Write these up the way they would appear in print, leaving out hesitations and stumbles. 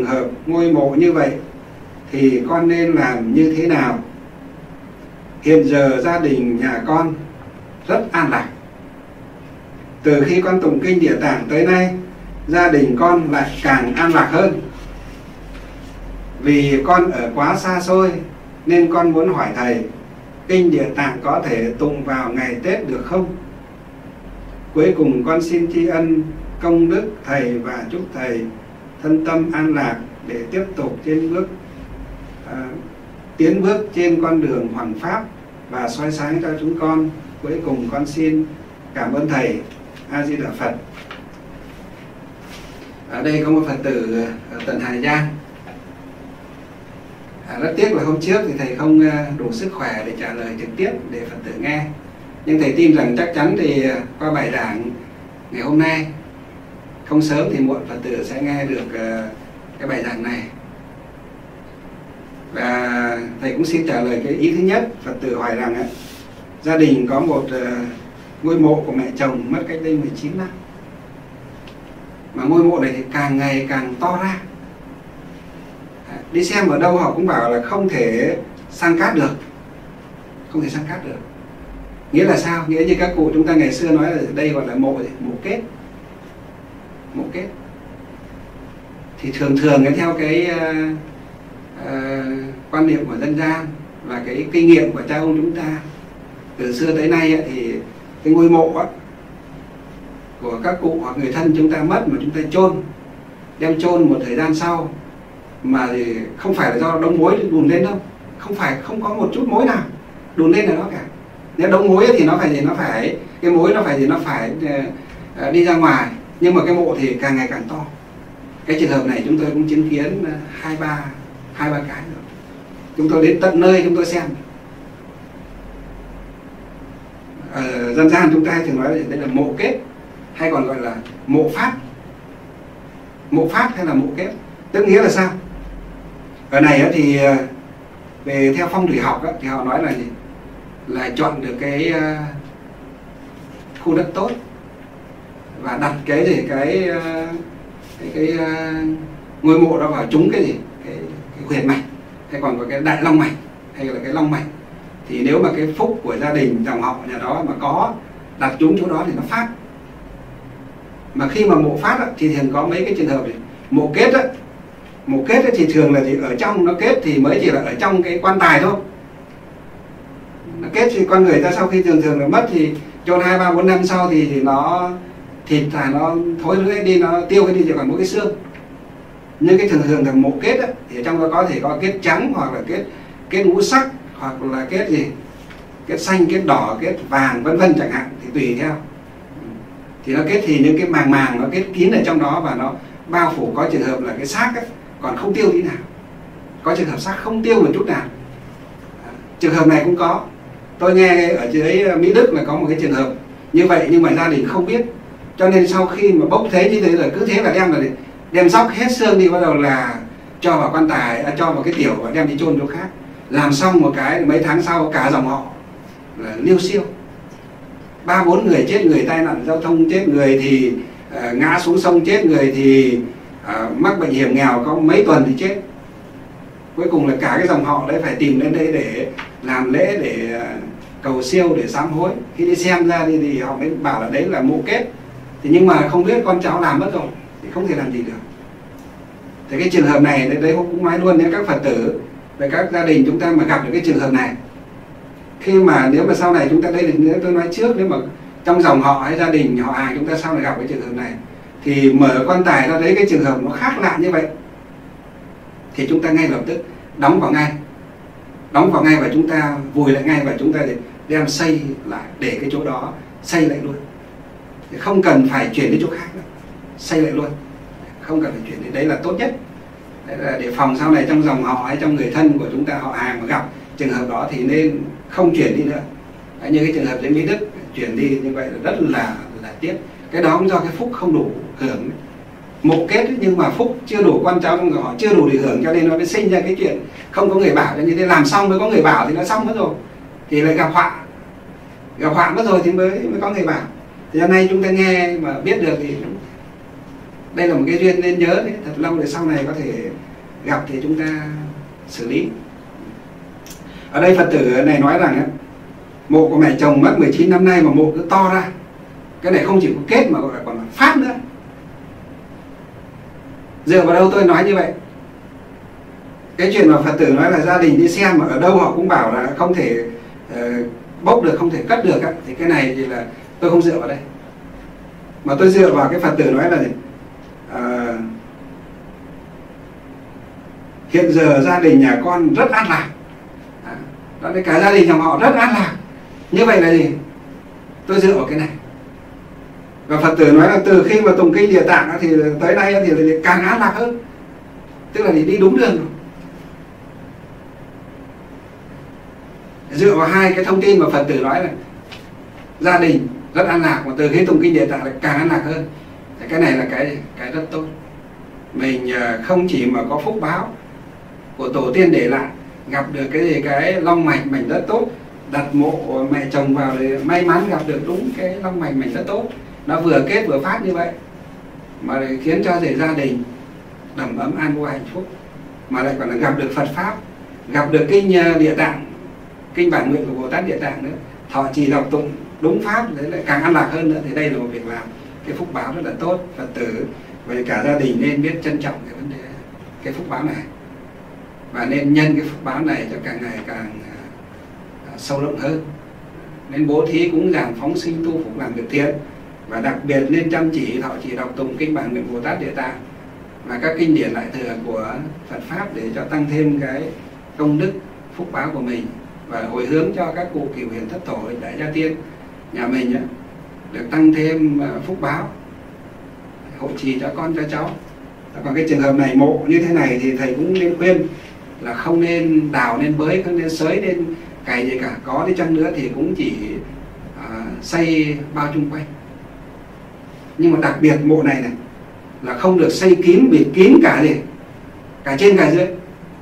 trường hợp ngôi mộ như vậy thì con nên làm như thế nào? Hiện giờ gia đình nhà con rất an lạc. Từ khi con tụng kinh Địa Tạng tới nay, gia đình con lại càng an lạc hơn. Vì con ở quá xa xôi nên con muốn hỏi thầy, kinh Địa Tạng có thể tụng vào ngày Tết được không? Cuối cùng con xin tri ân công đức thầy và chúc thầy thân tâm an lạc để tiếp tục tiến bước trên con đường hoằng pháp và soi sáng cho chúng con. Cuối cùng con xin cảm ơn thầy. A Di Đà Phật. Ở đây có một Phật tử ở tận Hà Giang. Rất tiếc là hôm trước thì thầy không đủ sức khỏe để trả lời trực tiếp để Phật tử nghe, nhưng thầy tin rằng chắc chắn thì qua bài giảng ngày hôm nay, không sớm thì muộn, Phật tử sẽ nghe được cái bài giảng này. Và thầy cũng xin trả lời cái ý thứ nhất. Phật tử hỏi rằng gia đình có một ngôi mộ của mẹ chồng mất cách đây 19 năm, mà ngôi mộ này thì càng ngày càng to ra. Đi xem ở đâu họ cũng bảo là không thể san cát được. Không thể san cát được. Nghĩa là sao? Nghĩa như các cụ chúng ta ngày xưa nói là đây gọi là mộ kết. Mộ kết. Thì thường theo cái quan niệm của dân gian và cái kinh nghiệm của cha ông chúng ta từ xưa tới nay thì cái ngôi mộ của các cụ hoặc người thân chúng ta mất mà chúng ta đem chôn một thời gian sau, mà thì không phải là do đống mối đùn lên đâu, không có một chút mối nào đùn lên là nó cả. Nếu đống mối thì nó phải cái mối nó phải đi ra ngoài, nhưng mà cái mộ thì càng ngày càng to. Cái trường hợp này chúng tôi cũng chứng kiến hai ba cái rồi. Chúng tôi đến tận nơi chúng tôi xem. Dân gian chúng ta thường nói đây là mộ kết, hay còn gọi là mộ phát. Mộ phát hay là mộ kết, tức nghĩa là sao? Ở này thì về theo phong thủy học thì họ nói là gì? Là chọn được cái khu đất tốt và đặt cái ngôi mộ đó vào trúng cái gì? Cái huyền mạch, hay còn có cái đại long mạch, hay là cái long mạch. Thì nếu mà cái phúc của gia đình dòng họ nhà đó mà có đặt trúng chỗ đó thì nó phát. Mà khi mà mộ phát thì thường có mấy cái trường hợp này. Mộ kết thì thường là gì? Ở trong nó kết thì mới chỉ là ở trong cái quan tài thôi. Nó kết thì con người ta sau khi thường là mất thì chôn 2, 3, 4 năm sau thì nó thịt nó thối rữa đi, nó tiêu cái đi chỉ còn mỗi cái xương. Nhưng cái thường là mộ kết thì ở trong đó có thể có kết trắng, hoặc là kết ngũ sắc, hoặc là kết gì? Kết xanh, kết đỏ, kết vàng, vân vân chẳng hạn, thì tùy theo. Thì nó kết thì những cái màng nó kết kín ở trong đó và nó bao phủ. Có trường hợp là cái xác còn không tiêu tí nào, có trường hợp xác không tiêu một chút nào. Trường hợp này cũng có. Tôi nghe ở dưới Mỹ Đức là có một cái trường hợp như vậy, nhưng mà gia đình không biết, cho nên sau khi mà bốc thế như thế rồi cứ thế là đem dóc hết xương đi, bắt đầu là cho vào quan tài, cho vào cái tiểu và đem đi chôn chỗ khác. Làm xong một cái mấy tháng sau cả dòng họ là liêu xiêu, 3, 4 người chết, người tai nạn giao thông chết, người thì ngã xuống sông chết, người thì mắc bệnh hiểm nghèo có mấy tuần thì chết. Cuối cùng là cả cái dòng họ đấy phải tìm đến đây để làm lễ, để cầu siêu, để sám hối. Khi đi xem ra thì họ mới bảo là đấy là mộ kết. Thì nhưng mà không biết con cháu làm mất rồi thì không thể làm gì được. Thì cái trường hợp này đấy cũng nói luôn đến các Phật tử và các gia đình chúng ta mà gặp được cái trường hợp này, khi mà nếu mà sau này chúng ta đây thì nếu tôi nói trước, nếu mà trong dòng họ hay gia đình họ hàng chúng ta sau này gặp cái trường hợp này thì mở quan tài ra đấy cái trường hợp nó khác lạ như vậy thì chúng ta ngay lập tức đóng vào ngay và chúng ta vùi lại ngay, và chúng ta đem xây lại, để cái chỗ đó xây lại luôn, thì không cần phải chuyển đến chỗ khác nữa, xây lại luôn, không cần phải chuyển đến đấy là tốt nhất. Đấy là để phòng sau này trong dòng họ hay trong người thân của chúng ta, họ hàng mà gặp trường hợp đó thì nên không chuyển đi nữa. Đấy, như cái trường hợp dưới Mỹ Đức chuyển đi như vậy là rất là tiếc. Cái đó cũng do cái phúc không đủ hưởng. Mộ kết ấy, nhưng mà phúc chưa đủ, con cháu trong họ chưa đủ để hưởng, cho nên nó mới sinh ra cái chuyện không có người bảo. Cho như thế làm xong mới có người bảo thì nó xong mất rồi, thì lại gặp họa mất rồi thì mới có người bảo. Thì hôm nay chúng ta nghe mà biết được thì Đây là một cái duyên nên nhớ đấy, thật lâu để sau này có thể gặp thì chúng ta xử lý. Ở đây Phật tử này nói rằng ấy, mộ của mẹ chồng mất 19 năm nay mà mộ cứ to ra. Cái này không chỉ có kết mà còn là phát nữa. Dựa vào đâu tôi nói như vậy? Cái chuyện mà Phật tử nói là gia đình đi xem mà ở đâu họ cũng bảo là không thể bốc được, không thể cất được ấy, thì cái này thì là tôi không dựa vào đây. Mà tôi dựa vào cái Phật tử nói là gì? Hiện giờ gia đình nhà con rất an lạc. Đó là cả gia đình nhà họ rất an lạc. Như vậy là gì? Tôi dựa vào cái này. Và Phật tử nói là từ khi mà tụng kinh Địa Tạng thì tới nay thì càng an lạc hơn. Tức là đi đúng đường rồi. Dựa vào hai cái thông tin mà Phật tử nói là gia đình rất an lạc, mà từ khi tụng kinh Địa Tạng lại càng an lạc hơn. Thì cái này là cái rất tốt. Mình không chỉ mà có phúc báo của tổ tiên để lại, gặp được cái long mạch mình rất tốt, đặt mộ mẹ chồng vào thì may mắn gặp được đúng cái long mạch mình rất tốt, nó vừa kết vừa phát như vậy mà lại khiến cho gia đình đầm ấm an vui hạnh phúc, mà lại còn là gặp được Phật pháp, gặp được kinh Địa Tạng, kinh bản nguyện của Bồ Tát Địa Tạng nữa, thọ trì đọc tụng đúng pháp, đấy lại càng an lạc hơn nữa. Thì đây là một việc làm cái phúc báo rất là tốt. Phật tử và cả gia đình nên biết trân trọng cái vấn đề cái phúc báo này, và nên nhân cái phúc báo này cho càng ngày càng sâu rộng hơn. Nên bố thí cúng dường phóng sinh tu phục làm việc thiện, và đặc biệt nên chăm chỉ thọ trì đọc tụng kinh bản nguyện Bồ Tát Địa Tạng và các kinh điển lại thừa của Phật pháp để cho tăng thêm cái công đức phúc báo của mình, và hồi hướng cho các cụ cửu hiền thất tổ đại gia tiên nhà mình được tăng thêm phúc báo, hộ trì cho con cho cháu. Còn cái trường hợp này mộ như thế này thì thầy cũng nên khuyên là không nên đào, nên bới, không nên xới, nên cày gì cả. Có đi chăng nữa thì cũng chỉ xây bao chung quanh. Nhưng mà đặc biệt mộ này là không được xây kín, bịt kín cả trên cả dưới.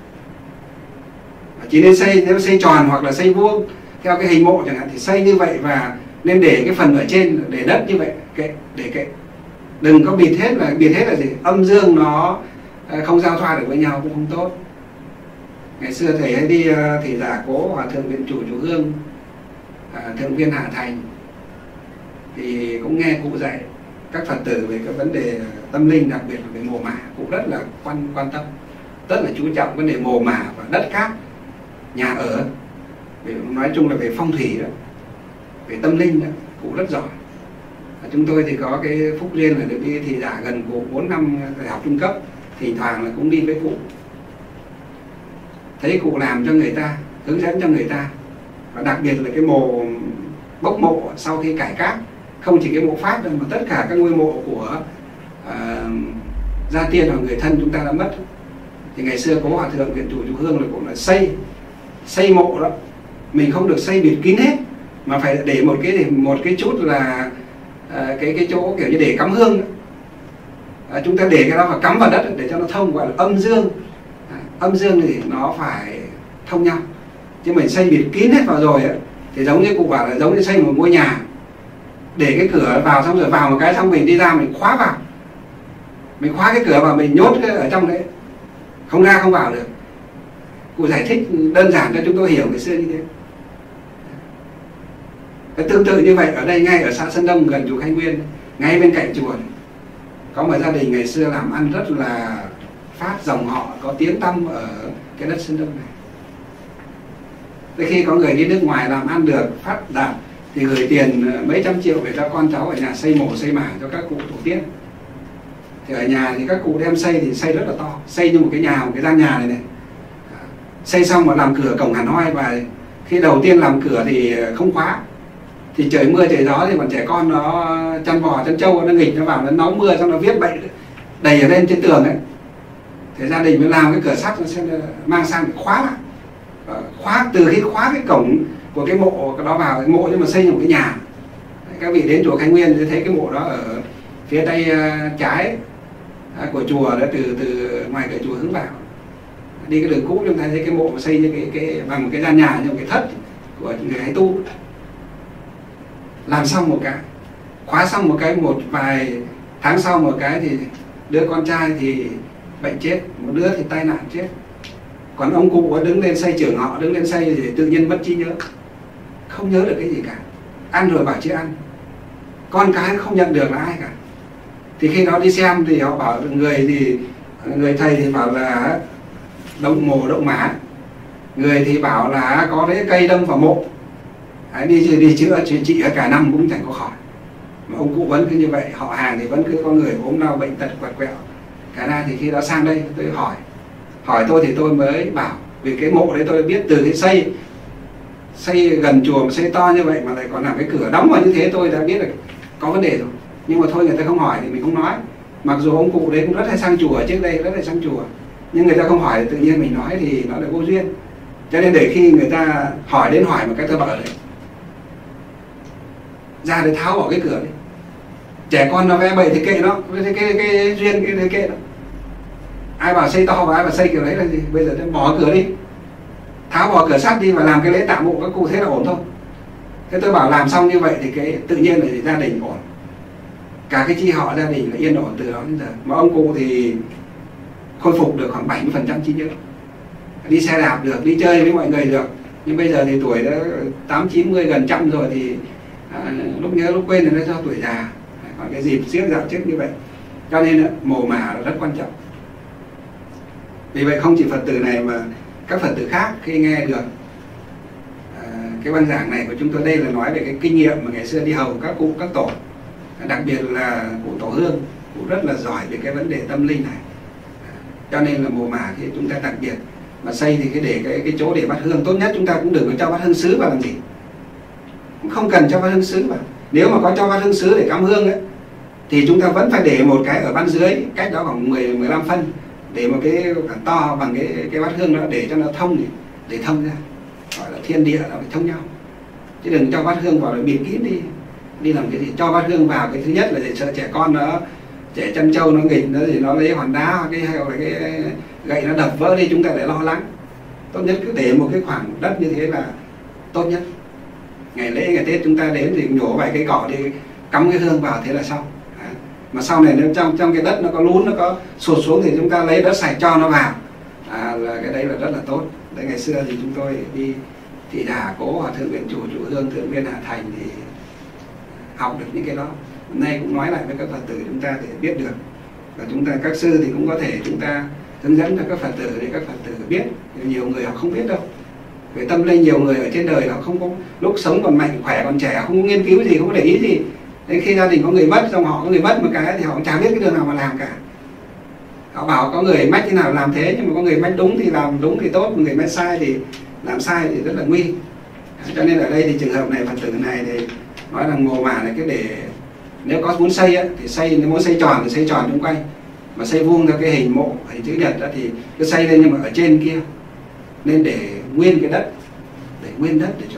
Chỉ nên xây, nếu xây tròn hoặc là xây vuông theo cái hình mộ chẳng hạn thì xây như vậy, và nên để cái phần ở trên để đất như vậy, đừng có bịt hết. Là gì? Âm dương nó không giao thoa được với nhau cũng không tốt. Ngày xưa thầy hay đi thị giả cố Hòa thượng Viện Chủ Chùa Hương, thượng viên Hạ Thành, thì cũng nghe cụ dạy các Phật tử về cái vấn đề tâm linh, đặc biệt là về mồ mả. Cụ rất là quan tâm, rất là chú trọng vấn đề mồ mả và đất cát nhà ở. Nói chung là về phong thủy đó, về tâm linh đó, cụ rất giỏi. Chúng tôi thì có cái phúc duyên là được đi thị giả gần cụ 4 năm đại học trung cấp, thỉnh thoảng là cũng đi với cụ, thấy cụ làm cho người ta, hướng dẫn cho người ta. Và đặc biệt là cái mồ bốc mộ sau khi cải cát, không chỉ cái mộ Pháp đâu mà tất cả các ngôi mộ của gia tiên hoặc người thân chúng ta đã mất. Thì ngày xưa có Hòa thượng Viện Chủ Chùa Hương là cũng là xây mộ đó, mình không được xây bịt kín hết, mà phải để một cái chút là cái chỗ kiểu như để cắm hương đó. Chúng ta để cái đó và cắm vào đất để cho nó thông, gọi là âm dương. Âm dương thì nó phải thông nhau, chứ mình xây bịt kín hết vào rồi ấy, thì giống như cụ bảo là giống như xây một ngôi nhà, để cái cửa vào xong rồi vào một cái xong mình đi ra mình khóa vào, mình khóa cái cửa vào, mình nhốt cái ở trong đấy, không ra không vào được. Cụ giải thích đơn giản cho chúng tôi hiểu ngày xưa như thế. Cái tương tự như vậy ở đây, ngay ở xã Sơn Đông gần chùa Khánh Nguyên, ngay bên cạnh chùa có một gia đình ngày xưa làm ăn rất là phát, dòng họ có tiếng tăm ở cái đất Sơn Đông này. Tới khi có người đi nước ngoài làm ăn được, phát đạt thì gửi tiền mấy trăm triệu về cho con cháu ở nhà xây mổ xây mả cho các cụ tổ tiên. Thì ở nhà thì các cụ đem xây thì xây rất là to, xây như một cái nhà, một cái gian nhà này. Xây xong mà làm cửa cổng hẳn hoi, và khi đầu tiên làm cửa thì không khóa, thì trời mưa trời gió thì bọn trẻ con nó chăn bò chăn trâu nó nghịch nó vào, nó nóng mưa xong nó viết bậy đầy ở lên trên tường ấy. Thì gia đình mới làm cái cửa sắt nó sẽ mang sang để khóa lại. Khóa, từ khi khóa cái cổng của cái mộ đó vào, cái mộ nhưng mà xây một cái nhà. Các vị đến chùa Khánh Nguyên thì thấy cái mộ đó ở phía tay trái của chùa đó, từ ngoài cửa chùa hướng vào, đi cái đường cũ chúng ta thấy cái mộ xây như cái bằng một cái gian nhà, như một cái thất của người hay tu. Làm xong một cái, khóa xong một cái, một vài tháng sau một cái thì đứa con trai thì bệnh chết, một đứa thì tai nạn chết. Còn ông cụ đứng lên xây trường họ, đứng lên xây thì tự nhiên mất trí nhớ, không nhớ được cái gì cả, ăn rồi bảo chưa ăn, con cái không nhận được là ai cả. Thì khi đó đi xem thì họ bảo người thầy thì bảo là động mồ động mã, người thì bảo là có cái cây đâm vào mộ. Đấy, đi chữa trị cả năm cũng chẳng có khỏi. Mà ông cụ vẫn cứ như vậy, họ hàng thì vẫn cứ có người ốm đau bệnh tật quặt quẹo. Cả ra thì khi đó sang đây tôi hỏi tôi thì tôi mới bảo, vì cái mộ đấy tôi biết từ cái xây gần chùa mà xây to như vậy mà lại còn làm cái cửa đóng vào như thế, tôi đã biết là có vấn đề rồi. Nhưng mà thôi người ta không hỏi thì mình không nói. Mặc dù ông cụ đấy cũng rất hay sang chùa, trước đây rất hay sang chùa, nhưng người ta không hỏi tự nhiên mình nói thì nó lại vô duyên. Cho nên để khi người ta hỏi một cái tôi bảo đấy, ra để tháo bỏ cái cửa đi. Trẻ con nó vẽ bậy thì kệ nó, cái duyên cái kệ nó. Ai bảo xây to và ai bảo xây kiểu đấy là gì? Bây giờ bỏ cửa đi, tháo bỏ cửa sắt đi và làm cái lễ tạ mộ các cụ, thế là ổn thôi. Thế tôi bảo làm xong như vậy thì cái tự nhiên là gia đình ổn, cả cái chi họ gia đình là yên ổn từ đó đến giờ. Mà ông cụ thì khôi phục được khoảng 70% trí nhớ, đi xe đạp được, đi chơi với mọi người được. Nhưng bây giờ thì tuổi đã 80-90 gần trăm rồi thì lúc nhớ lúc quên thì nó do tuổi già. Còn cái dịp siết dạo trước như vậy, cho nên mồ mả là rất quan trọng. Vì vậy không chỉ Phật tử này mà các Phật tử khác khi nghe được cái băng giảng này của chúng tôi, đây là nói về cái kinh nghiệm mà ngày xưa đi hầu các cụ các tổ, đặc biệt là cụ Tổ Hương, cụ rất là giỏi về cái vấn đề tâm linh này. Cho nên là mồ mả thì chúng ta đặc biệt mà xây thì để cái chỗ để bát hương, tốt nhất chúng ta cũng đừng có cho bát hương sứ vào làm gì, cũng không cần cho bát hương sứ vào. Nếu mà có cho bát hương sứ để cắm hương ấy, thì chúng ta vẫn phải để một cái ở ban dưới, cách đó khoảng 10-15 phân, để một cái to bằng cái bát hương đó để cho nó thông, để thông ra, gọi là thiên địa nó phải thông nhau. Chứ đừng cho bát hương vào để bịt kín đi làm cái gì. Cho bát hương vào cái thứ nhất là để sợ trẻ con nó, trẻ chân trâu nó nghịch nó thì nó lấy hòn đá hoặc cái gậy nó đập vỡ đi, chúng ta lại lo lắng. Tốt nhất cứ để một cái khoảng đất như thế là tốt nhất. Ngày lễ ngày Tết chúng ta đến thì nhổ vài cây cỏ đi, cắm cái hương vào, thế là xong. Mà sau này nếu trong cái đất nó có lún, nó có sụt xuống thì chúng ta lấy đất sạch cho nó vào, là cái đấy là rất là tốt. Đấy, ngày xưa thì chúng tôi đi Thị Đà Cố Hòa Thượng Viện Chủ Hương, Thượng Viên Hạ Thành thì học được những cái đó. Hôm nay cũng nói lại với các Phật tử chúng ta để biết được, và chúng ta các sư thì cũng có thể chúng ta hướng dẫn cho các Phật tử để các Phật tử biết. Nhiều người họ không biết đâu về tâm linh, nhiều người ở trên đời họ không có, lúc sống còn mạnh khỏe còn trẻ không có nghiên cứu gì, không có để ý gì. Đến khi gia đình có người mất, trong họ có người mất một cái thì họ cũng chả biết cái đường nào mà làm cả. Họ bảo có người mách thế nào làm thế, nhưng mà có người mách đúng thì làm đúng thì tốt, người mách sai thì làm sai thì rất là nguy. Cho nên ở đây thì trường hợp này, Phật tử này thì nói rằng mồ mả này, cái để nếu có muốn xây á, thì xây, nếu muốn xây tròn thì xây tròn chung quanh, mà xây vuông theo cái hình mộ, hình chữ nhật đó thì cứ xây lên, nhưng mà ở trên kia nên để nguyên cái đất, để nguyên đất để cho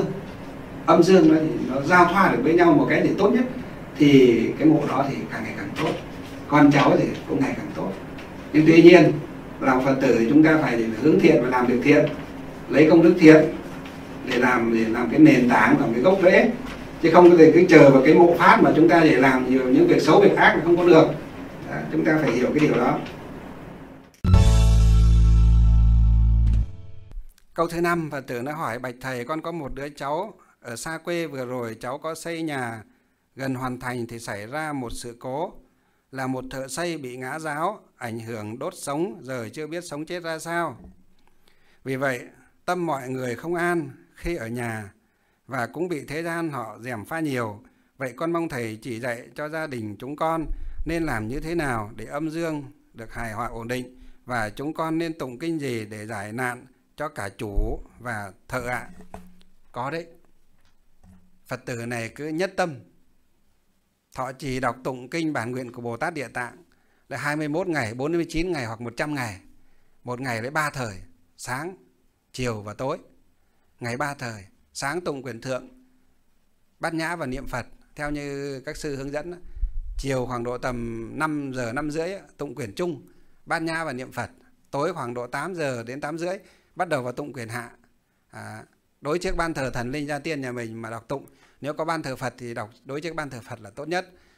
âm dương nó thì nó giao thoa được với nhau một cái thì tốt nhất, thì cái mộ đó thì càng ngày càng tốt, con cháu thì cũng ngày càng tốt. Nhưng tuy nhiên làm Phật tử thì chúng ta phải hướng thiện và làm việc thiện, lấy công đức thiện để làm cái nền tảng, làm cái gốc rễ, chứ không có thể cứ chờ vào cái mộ phát mà chúng ta để làm nhiều những việc xấu việc ác là không có được. Chúng ta phải hiểu cái điều đó. Câu thứ 5, Phật tử đã hỏi: bạch thầy, con có một đứa cháu ở xa quê, vừa rồi cháu có xây nhà gần hoàn thành thì xảy ra một sự cố, là một thợ xây bị ngã giáo, ảnh hưởng đốt sống, giờ chưa biết sống chết ra sao. Vì vậy tâm mọi người không an khi ở nhà, và cũng bị thế gian họ gièm pha nhiều. Vậy con mong thầy chỉ dạy cho gia đình chúng con nên làm như thế nào để âm dương được hài hòa ổn định, và chúng con nên tụng kinh gì để giải nạn cho cả chủ và thợ ạ? Có đấy, Phật tử này cứ nhất tâm thọ trì đọc tụng kinh bản nguyện của Bồ Tát Địa Tạng là 21 ngày, 49 ngày hoặc 100 ngày. Một ngày lấy 3 thời, sáng, chiều và tối. Ngày 3 thời, sáng tụng quyển thượng, bát nhã và niệm Phật theo như các sư hướng dẫn. Chiều khoảng độ tầm 5 giờ 5 rưỡi tụng quyển trung, bát nhã và niệm Phật. Tối khoảng độ 8 giờ đến 8 rưỡi bắt đầu vào tụng quyển hạ. Đối trước ban thờ thần linh gia tiên nhà mình mà đọc tụng. Nếu có ban thờ Phật thì đọc đối trước ban thờ Phật là tốt nhất.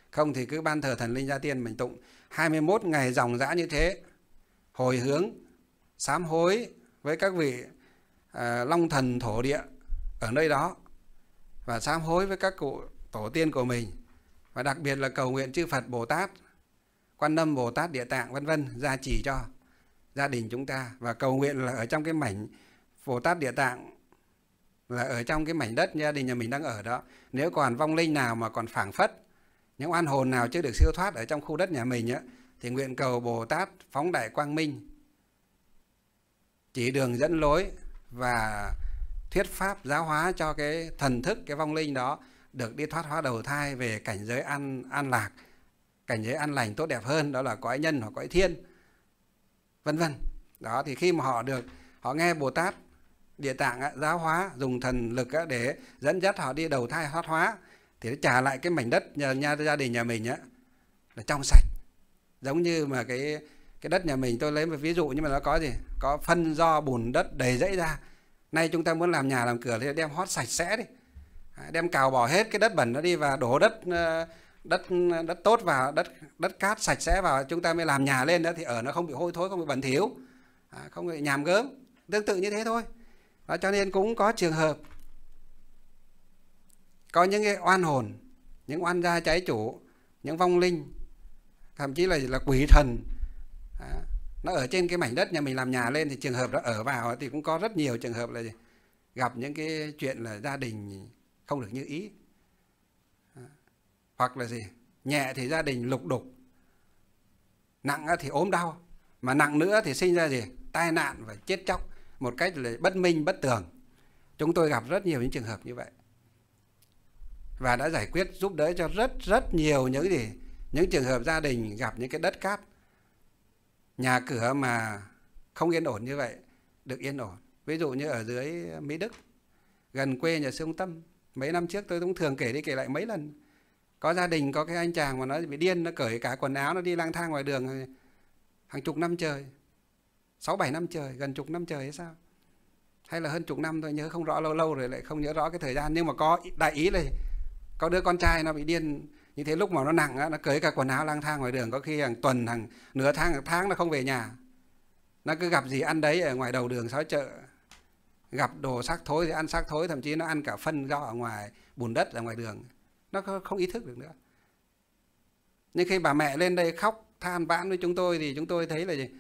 Không thì cứ ban thờ thần linh gia tiên mình tụng 21 ngày dòng dã như thế, hồi hướng sám hối với các vị long thần thổ địa ở nơi đó, và sám hối với các cụ tổ tiên của mình, và đặc biệt là cầu nguyện chư Phật Bồ Tát, Quan Âm Bồ Tát, Địa Tạng vân vân gia trì cho gia đình chúng ta, và cầu nguyện là ở trong cái mảnh Bồ Tát Địa Tạng là ở trong cái mảnh đất gia đình nhà mình đang ở đó, nếu còn vong linh nào mà còn phảng phất, những oan hồn nào chưa được siêu thoát ở trong khu đất nhà mình á, thì nguyện cầu Bồ Tát phóng đại quang minh, chỉ đường dẫn lối và thuyết pháp giáo hóa cho cái thần thức, cái vong linh đó được đi thoát hóa đầu thai về cảnh giới an lạc, cảnh giới an lành tốt đẹp hơn, đó là cõi nhân hoặc cõi thiên vân vân. Đó thì khi mà họ nghe Bồ Tát Địa Tạng giáo hóa, dùng thần lực để dẫn dắt họ đi đầu thai thoát hóa, thì nó trả lại cái mảnh đất gia đình nhà mình là trong sạch. Giống như mà cái đất nhà mình, tôi lấy một ví dụ, nhưng mà nó có gì? Có phân do bùn đất đầy rẫy ra. Nay chúng ta muốn làm nhà làm cửa thì đem hót sạch sẽ đi, đem cào bỏ hết cái đất bẩn nó đi và đổ đất tốt vào, đất cát sạch sẽ vào, chúng ta mới làm nhà lên đó, thì ở nó không bị hôi thối, không bị bẩn thỉu, không bị nhàm gớm. Tương tự như thế thôi. Đó, cho nên cũng có trường hợp có những cái oan hồn, những oan gia trái chủ, những vong linh, thậm chí là quỷ thần, nó ở trên cái mảnh đất nhà mình làm nhà lên, thì trường hợp đó ở vào thì cũng có rất nhiều trường hợp là gì? Gặp những cái chuyện là gia đình không được như ý, hoặc là gì? Nhẹ thì gia đình lục đục, nặng thì ốm đau, mà nặng nữa thì sinh ra gì? Tai nạn và chết chóc một cách là bất minh bất tường. Chúng tôi gặp rất nhiều những trường hợp như vậy, và đã giải quyết giúp đỡ cho rất nhiều những trường hợp gia đình gặp những cái đất cát, nhà cửa mà không yên ổn như vậy được yên ổn. Ví dụ như ở dưới Mỹ Đức, gần quê nhà sư ông Tâm, mấy năm trước tôi cũng thường kể đi kể lại mấy lần. Có gia đình, có cái anh chàng mà nó bị điên, nó cởi cả quần áo, nó đi lang thang ngoài đường hàng chục năm trời, 6-7 năm trời, gần chục năm trời hay sao, hay là hơn chục năm tôi nhớ không rõ, lâu rồi lại không nhớ rõ cái thời gian. Nhưng mà có đại ý là có đứa con trai nó bị điên như thế, lúc mà nó nặng nó cởi cả quần áo lang thang ngoài đường, có khi hàng tuần, hàng nửa tháng, hàng tháng nó không về nhà, nó cứ gặp gì ăn đấy ở ngoài đầu đường xó chợ, gặp đồ xác thối thì ăn xác thối, thậm chí nó ăn cả phân do ở ngoài bùn đất ở ngoài đường, nó không ý thức được nữa. Nhưng khi bà mẹ lên đây khóc than vãn với chúng tôi thì chúng tôi thấy là gì?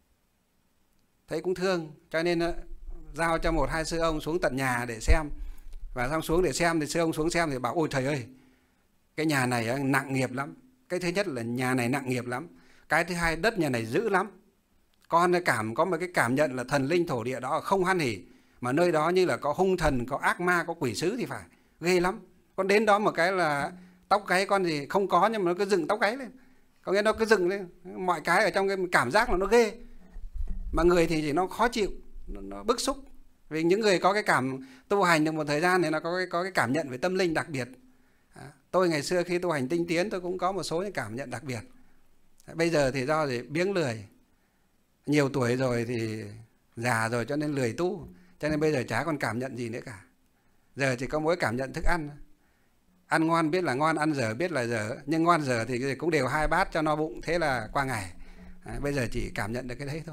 Thấy cũng thương, cho nên giao cho 1-2 sư ông xuống tận nhà để xem. Và xong xuống để xem thì sư ông xuống xem thì bảo: ôi thầy ơi, cái nhà này nặng nghiệp lắm. Cái thứ nhất là nhà này nặng nghiệp lắm. Cái thứ hai, đất nhà này dữ lắm. Con có một cái cảm nhận là thần linh thổ địa đó không hoan hỉ, mà nơi đó như là có hung thần, có ác ma, có quỷ sứ thì phải, ghê lắm. Con đến đó một cái là tóc gáy con gì không có, nhưng mà nó cứ dựng tóc gáy lên, có nghĩa nó cứ dựng lên, mọi cái ở trong cái cảm giác là nó ghê. Mà người thì chỉ nó khó chịu, nó bức xúc. Vì những người có cái cảm tu hành được một thời gian thì nó có cái cảm nhận về tâm linh đặc biệt. Tôi ngày xưa khi tu hành tinh tiến tôi cũng có một số những cảm nhận đặc biệt. Bây giờ thì do gì biếng lười, nhiều tuổi rồi thì già rồi cho nên lười tu, cho nên bây giờ chả còn cảm nhận gì nữa cả. Giờ chỉ có mỗi cảm nhận thức ăn. Ăn ngon biết là ngon, ăn dở biết là dở, nhưng ngon dở thì cũng đều 2 bát cho no bụng, thế là qua ngày. Bây giờ chỉ cảm nhận được cái đấy thôi.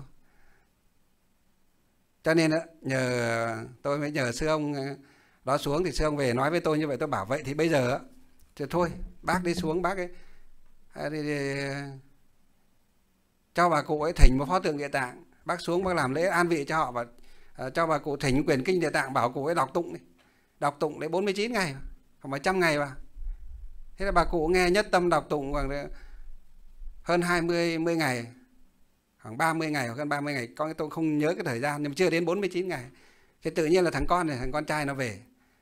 Cho nên tôi mới nhờ sư ông đó xuống, thì sư ông về nói với tôi như vậy. Tôi bảo vậy thì bây giờ thì thôi bác đi xuống, bác ấy cho bà cụ ấy thỉnh một pho tượng Địa Tạng, bác xuống bác làm lễ an vị cho họ, và cho bà cụ thỉnh quyển kinh Địa Tạng, bảo cụ ấy đọc tụng đi, đọc tụng đến 49 ngày, không phải 100 ngày mà. Thế là bà cụ nghe nhất tâm đọc tụng khoảng hơn 20 ngày, khoảng 30 ngày hoặc hơn 30 ngày, tôi không nhớ cái thời gian, nhưng mà chưa đến 49 ngày. Thế tự nhiên là thằng con trai nó về,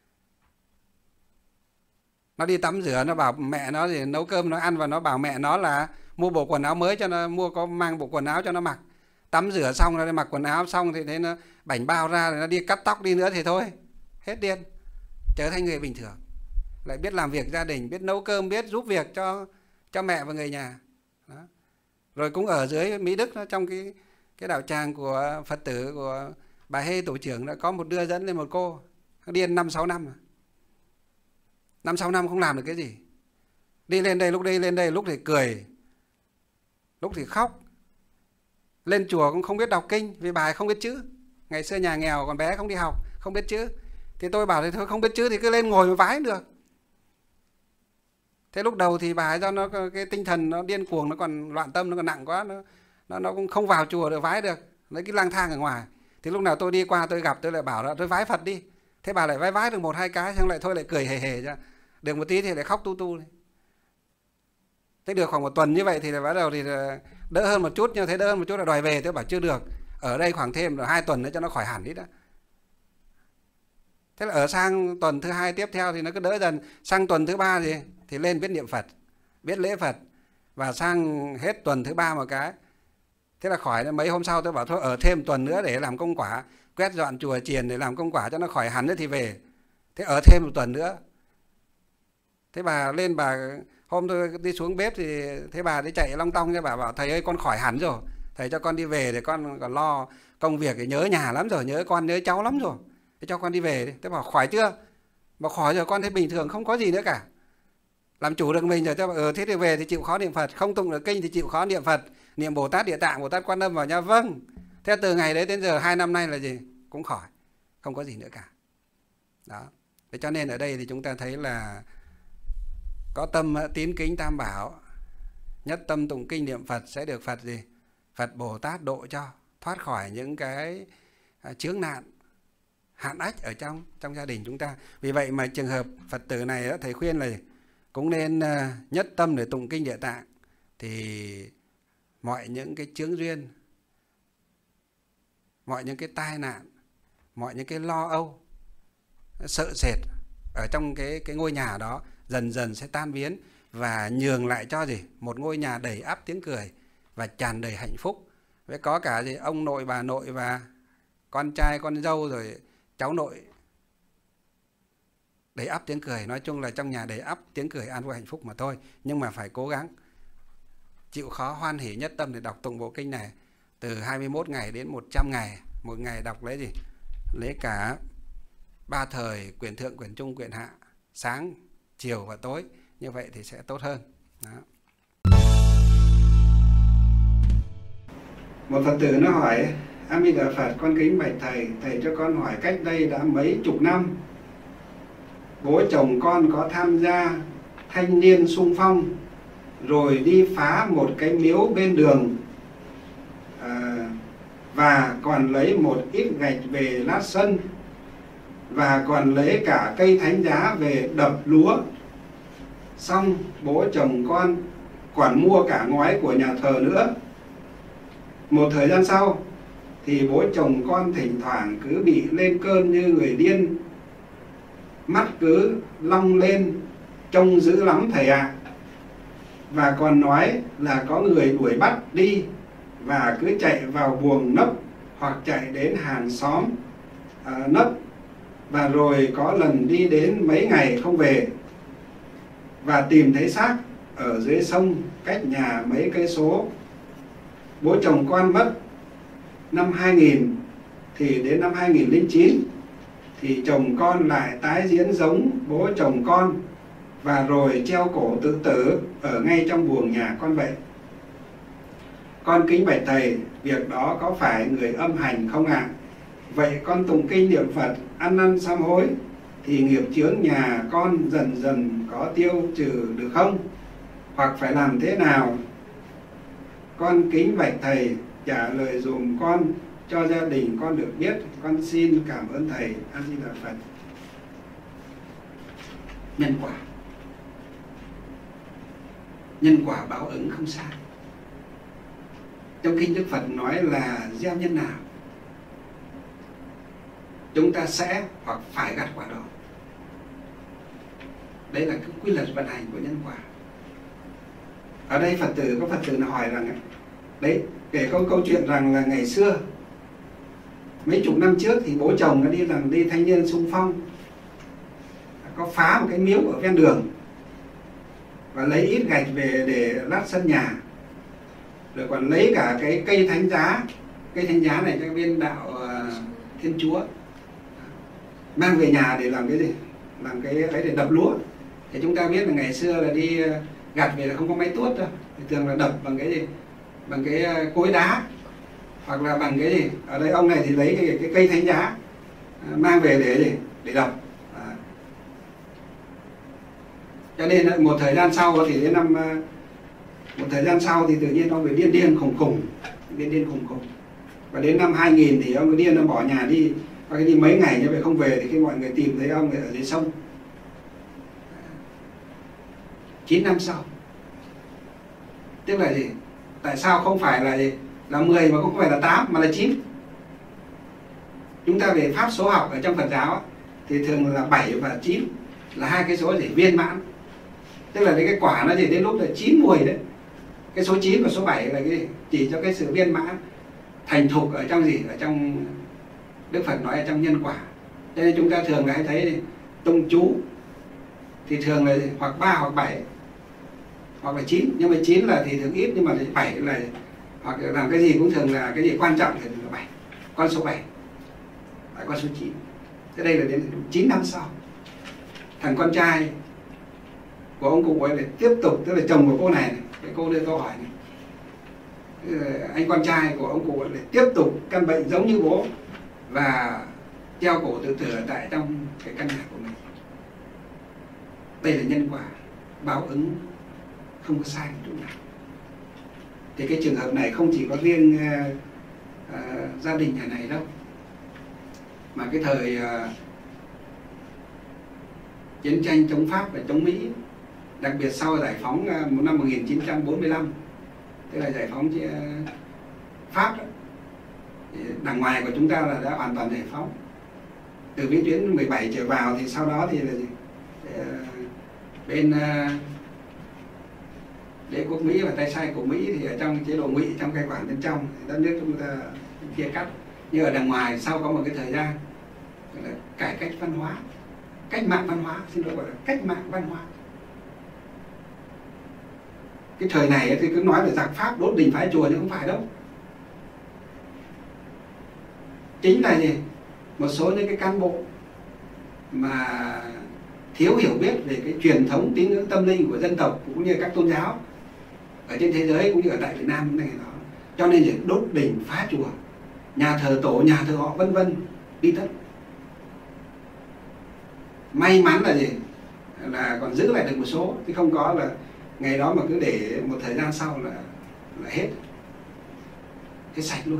nó đi tắm rửa, nó bảo mẹ nó thì nấu cơm nó ăn, và nó bảo mẹ nó là mua bộ quần áo mới cho nó, mang bộ quần áo cho nó mặc. Tắm rửa xong nó mặc quần áo xong thì thấy nó bảnh bao ra, rồi nó đi cắt tóc đi nữa thì thôi hết điên, trở thành người bình thường, lại biết làm việc gia đình, biết nấu cơm, biết giúp việc cho mẹ và người nhà. Đó. Rồi cũng ở dưới Mỹ Đức, trong cái đạo tràng của Phật tử của bà Hê tổ trưởng, đã có một đưa dẫn lên một cô điên 5-6 năm, 5-6 năm không làm được cái gì. Đi lên đây lúc thì cười, lúc thì khóc. Lên chùa cũng không biết đọc kinh vì bài không biết chữ. Ngày xưa nhà nghèo còn bé không đi học, không biết chữ. Thì tôi bảo thì thôi không biết chữ thì cứ lên ngồi mà vái được. Thế lúc đầu thì bà ấy do nó cái tinh thần nó điên cuồng, nó còn loạn tâm, nó còn nặng quá, nó cũng không vào chùa được vái được, nó cứ lang thang ở ngoài. Thì lúc nào tôi đi qua tôi gặp tôi lại bảo là tôi vái Phật đi. Thế bà lại vái được 1-2 cái xong lại thôi lại cười hề hề ra. Được một tí thì lại khóc tu tu. Thế được khoảng 1 tuần như vậy thì bắt đầu thì đỡ hơn một chút, nhưng thấy đỡ hơn một chút là đòi về. Tôi bảo chưa được, ở đây khoảng thêm 2 tuần nữa cho nó khỏi hẳn đi đã. Thế là ở sang tuần thứ 2 tiếp theo thì nó cứ đỡ dần. Sang tuần thứ 3 thì lên biết niệm Phật, biết lễ Phật. Và sang hết tuần thứ 3 một cái. Thế là khỏi. Mấy hôm sau tôi bảo thôi ở thêm tuần nữa để làm công quả, quét dọn chùa chiền để làm công quả cho nó khỏi hẳn nữa thì về. Thế ở thêm 1 tuần nữa. Thế bà lên bà, hôm tôi đi xuống bếp thì thế bà đi chạy long tong cho bà bảo thầy ơi con khỏi hẳn rồi, thầy cho con đi về để con còn lo công việc, thì nhớ nhà lắm rồi, nhớ con nhớ cháu lắm rồi, thế cho con đi về đi. Thế bảo khỏi chưa? Bảo khỏi rồi, con thấy bình thường không có gì nữa cả, làm chủ được mình rồi. Thế bảo thế thì về thì chịu khó niệm Phật, không tụng được kinh thì chịu khó niệm Phật, niệm Bồ Tát Địa Tạng, Bồ Tát Quan Âm vào nha. Vâng. Thế từ ngày đấy đến giờ 2 năm nay là gì? Cũng khỏi, không có gì nữa cả. Đó. Thế cho nên ở đây thì chúng ta thấy là có tâm tín kính Tam Bảo, nhất tâm tụng kinh niệm Phật sẽ được Phật gì? Phật Bồ Tát độ cho thoát khỏi những cái chướng nạn hạn ách ở trong gia đình chúng ta. Vì vậy mà trường hợp Phật tử này đó, thầy khuyên là cũng nên nhất tâm để tụng kinh Địa Tạng, thì mọi những cái chướng duyên, mọi những cái tai nạn, mọi những cái lo âu, sợ sệt ở trong cái ngôi nhà đó dần dần sẽ tan biến và nhường lại cho gì? Một ngôi nhà đầy ắp tiếng cười và tràn đầy hạnh phúc. Với có cả gì? Ông nội, bà nội và con trai, con dâu rồi cháu nội đầy ắp tiếng cười. Nói chung là trong nhà đầy ắp tiếng cười, an vui hạnh phúc mà thôi. Nhưng mà phải cố gắng chịu khó hoan hỷ nhất tâm để đọc tụng bộ kinh này từ 21 ngày đến 100 ngày. Một ngày đọc lấy gì? Lấy cả 3 thời, quyển thượng, quyển trung, quyển hạ, sáng, chiều và tối. Như vậy thì sẽ tốt hơn. Đó. Một Phật tử nó hỏi: A Di Đà Phật, con kính bạch thầy, thầy cho con hỏi, cách đây đã mấy chục năm, bố chồng con có tham gia thanh niên xung phong, rồi đi phá một cái miếu bên đường, và còn lấy một ít gạch về lát sân, và còn lấy cả cây thánh giá về đập lúa. Xong bố chồng con còn mua cả ngói của nhà thờ nữa. Một thời gian sau thì bố chồng con thỉnh thoảng cứ bị lên cơn như người điên, mắt cứ long lên, trông dữ lắm thầy ạ. Và còn nói là có người đuổi bắt đi, và cứ chạy vào buồng nấp hoặc chạy đến hàng xóm nấp, và rồi có lần đi đến mấy ngày không về, và tìm thấy xác ở dưới sông cách nhà mấy cây số. Bố chồng con mất năm 2000, thì đến năm 2009 thì chồng con lại tái diễn giống bố chồng con, và rồi treo cổ tự tử ở ngay trong buồng nhà con vậy. Con kính bạch thầy, việc đó có phải người âm hành không ạ? Vậy con tụng kinh niệm Phật, ăn năn sám hối thì nghiệp chướng nhà con dần dần có tiêu trừ được không? Hoặc phải làm thế nào? Con kính bạch thầy trả lời dùm con cho gia đình con được biết. Con xin cảm ơn thầy. A Di Đà Phật. Nhân quả, nhân quả báo ứng không sai. Trong kinh Đức Phật nói là gieo nhân nào chúng ta sẽ hoặc phải gặt quả đó. Đấy là cái quy luật vận hành của nhân quả. Ở đây có Phật tử nào hỏi rằng đấy, kể câu chuyện rằng là ngày xưa mấy chục năm trước thì bố chồng nó đi thanh niên xung phong, có phá một cái miếu ở ven đường và lấy ít gạch về để lát sân nhà, rồi còn lấy cả cái cây thánh giá. Cây thánh giá này các bên đạo Thiên Chúa mang về nhà để làm cái gì? Làm cái ấy để đập lúa. Thì chúng ta biết là ngày xưa là đi gặt về là không có máy tuốt đâu, thì thường là đập bằng cái gì, bằng cái cối đá, hoặc là bằng cái gì, ở đây ông này thì lấy cái cây thánh giá mang về để gì, để đập. Cho nên một thời gian sau thì đến một thời gian sau thì tự nhiên ông phải điên khùng khùng, và đến năm 2000 thì ông điên, ông bỏ nhà đi, và cái đi mấy ngày như vậy không về, thì khi mọi người tìm thấy ông ở dưới sông. 9 năm sau. Tức là gì? Tại sao không phải là gì? Là 10 mà cũng không phải là 8 mà là 9. Chúng ta về pháp số học ở trong Phật giáo thì thường là 7 và 9 là hai cái số gì? Viên mãn. Tức là cái quả nó chỉ đến lúc là 9 mùi đấy. Cái số 9 và số 7 là cái chỉ cho cái sự viên mãn thành thục ở trong gì? Ở trong Đức Phật nói ở trong nhân quả. Cho nên chúng ta thường là hay thấy tông chú thì thường là hoặc 3 hoặc 7 hoặc là 9, nhưng mà 9 là thì thường ít, nhưng mà 7 là hoặc là làm cái gì cũng thường là cái gì quan trọng thì là 7, con số 7 là con số 9. Thế đây là đến 9 năm sau, thằng con trai của ông cụ ấy lại tiếp tục, tức là chồng của cô này, cái cô đưa câu hỏi này, anh con trai của ông cụ ấy lại tiếp tục căn bệnh giống như bố và treo cổ tự tử ở tại trong cái căn nhà của mình. Đây là nhân quả, báo ứng không có sai chỗ nào. Thì cái trường hợp này không chỉ có riêng gia đình nhà này đâu, mà cái thời chiến tranh chống Pháp và chống Mỹ, đặc biệt sau giải phóng năm 1945, tức là giải phóng Pháp đó, đằng ngoài của chúng ta là đã hoàn toàn giải phóng. Từ vĩ tuyến 17 trở vào thì sau đó thì là gì? Bên đế quốc Mỹ và tay sai của Mỹ thì ở trong chế độ Ngụy, trong cai quản bên trong đất nước chúng ta chia cắt. Nhưng ở đằng ngoài sau có một cái thời gian gọi là cải cách văn hóa, cách mạng văn hóa, xin lỗi, gọi là cách mạng văn hóa. Cái thời này thì cứ nói là giặc Pháp đốt đình phá chùa, nhưng không phải đâu. Chính là gì? Một số những cái cán bộ mà thiếu hiểu biết về cái truyền thống tín ngưỡng tâm linh của dân tộc cũng như các tôn giáo ở trên thế giới cũng như ở tại Việt Nam này đó, cho nên thì đốt đình phá chùa, nhà thờ tổ, nhà thờ họ vân vân đi tất. May mắn là gì? Là còn giữ lại được một số, chứ không có là ngày đó mà cứ để một thời gian sau là hết sạch luôn.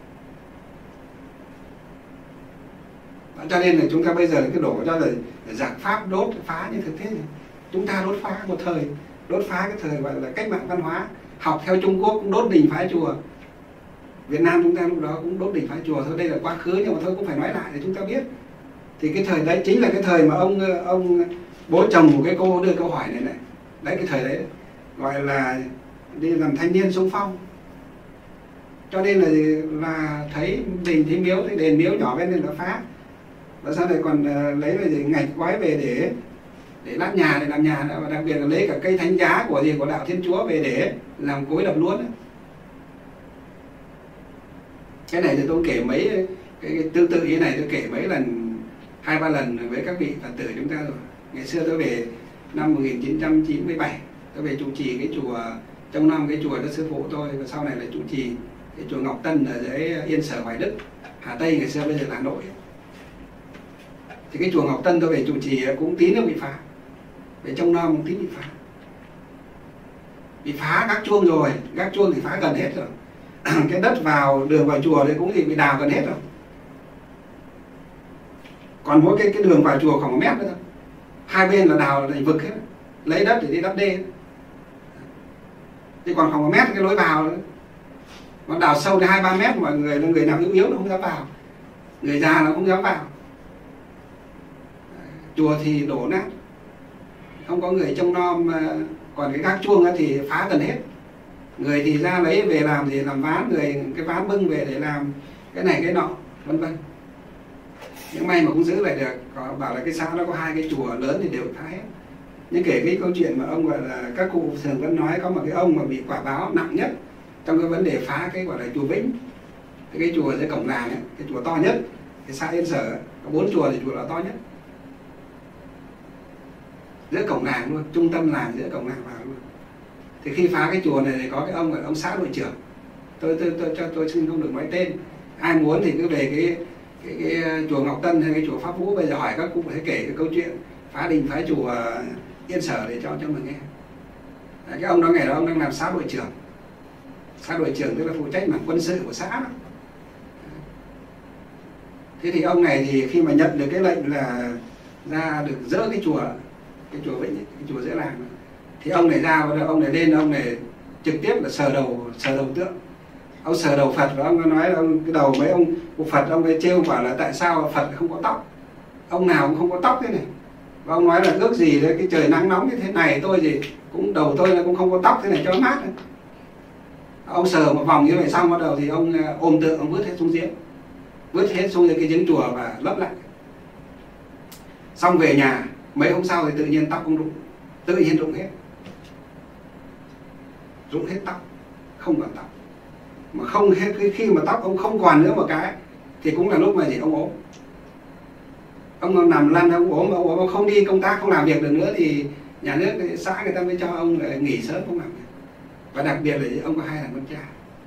Cho nên là chúng ta bây giờ cứ đổ cho là giặc Pháp đốt phá, như thực tế này chúng ta đốt phá một thời, đốt phá cái thời gọi là cách mạng văn hóa. Học theo Trung Quốc cũng đốt đình phá chùa, Việt Nam chúng ta lúc đó cũng đốt đình phá chùa thôi. Đây là quá khứ, nhưng mà thôi cũng phải nói lại để chúng ta biết. Thì cái thời đấy chính là cái thời mà ông bố chồng của cái cô đưa câu hỏi này. Đấy, cái thời đấy gọi là đi làm thanh niên xung phong. Cho nên là thấy đình thấy miếu, thấy đền miếu nhỏ bên này nó phá, và sau này còn lấy là gì ngạch quái về để lát nhà, để làm nhà, và đặc biệt là lấy cả cây thánh giá của đạo Thiên Chúa về để làm cối đập luống. Cái này thì tôi kể mấy cái tương tự như này, tôi kể mấy lần, 2-3 lần với các vị Phật tử chúng ta rồi. Ngày xưa tôi về năm 1997, tôi về trụ trì cái chùa trong năm, cái chùa đó sư phụ tôi, và sau này là trụ trì cái chùa Ngọc Tân ở dưới Yên Sở, Hoài Đức, Hà Tây ngày xưa, bây giờ là Hà Nội. Thì cái chùa Ngọc Tân tôi về trụ trì cũng tín nó bị phá, về trong non cũng tín bị phá gác chuông rồi, gác chuông thì phá gần hết rồi. Cái đất vào đường vào chùa đấy cũng bị đào gần hết rồi, còn mỗi cái đường vào chùa khoảng 1 mét nữa thôi, hai bên là đào thành vực hết, lấy đất để đi đắp đê. Thì còn khoảng 1 mét cái lối vào nữa, nó đào sâu đến 2-3 mét, mọi người nào yếu nó không dám vào, người già nó không dám vào. Chùa thì đổ nát, không có người trông nom, còn cái gác chuông thì phá gần hết. Người thì ra lấy về làm gì, làm ván, người cái ván bưng về để làm cái này cái nọ vân vân. Nhưng may mà cũng giữ lại được. Có bảo là cái xã nó có 2 cái chùa lớn thì đều phá hết. Nhưng kể cái câu chuyện mà ông gọi là các cụ thường vẫn nói, có một cái ông mà bị quả báo nặng nhất trong cái vấn đề phá cái gọi là chùa Vĩnh, cái chùa dưới cổng làng ấy, cái chùa to nhất, cái xã Yên Sở có 4 chùa thì chùa là to nhất, giữa cổng làng luôn, trung tâm làng giữa cổng làng vào luôn. Thì khi phá cái chùa này thì có cái ông là ông xã đội trưởng, tôi xin không được nói tên, ai muốn thì cứ về cái chùa Ngọc Tân hay cái chùa Pháp Vũ bây giờ hỏi các cụ sẽ kể cái câu chuyện phá đình phá chùa Yên Sở để cho mình nghe. Cái ông đó ngày đó ông đang làm xã đội trưởng. Xã đội trưởng tức là phụ trách mảng quân sự của xã đó. Thế thì ông này thì khi mà nhận được cái lệnh là ra được dỡ cái chùa Vĩnh, cái chùa giữa làng, thì ông này ra, ông này lên, ông này trực tiếp là sờ đầu tượng. Ông sờ đầu Phật và ông nói là cái đầu mấy ông cụ Phật, ông ấy trêu bảo là tại sao Phật không có tóc, ông nào cũng không có tóc thế này. Và ông nói là ước gì đấy, cái trời nắng nóng như thế này tôi thì cũng đầu tôi là cũng không có tóc thế này cho nó mát. Ông sờ một vòng như vậy xong bắt đầu thì ông ôm tượng, ông vứt hết xuống giếng, cái giếng chùa và lấp lại. Xong về nhà mấy hôm sau thì tự nhiên tóc ông rụng, tự nhiên rụng hết tóc, không còn tóc. Mà không hết, khi mà tóc ông không còn nữa một cái thì cũng là lúc mà gì ông ốm. Ông nằm lăn, ông ốm, ông không đi công tác, không làm việc được nữa thì nhà nước xã người ta mới cho ông là nghỉ sớm không làm việc. Và đặc biệt là ông có 2 thằng con trai.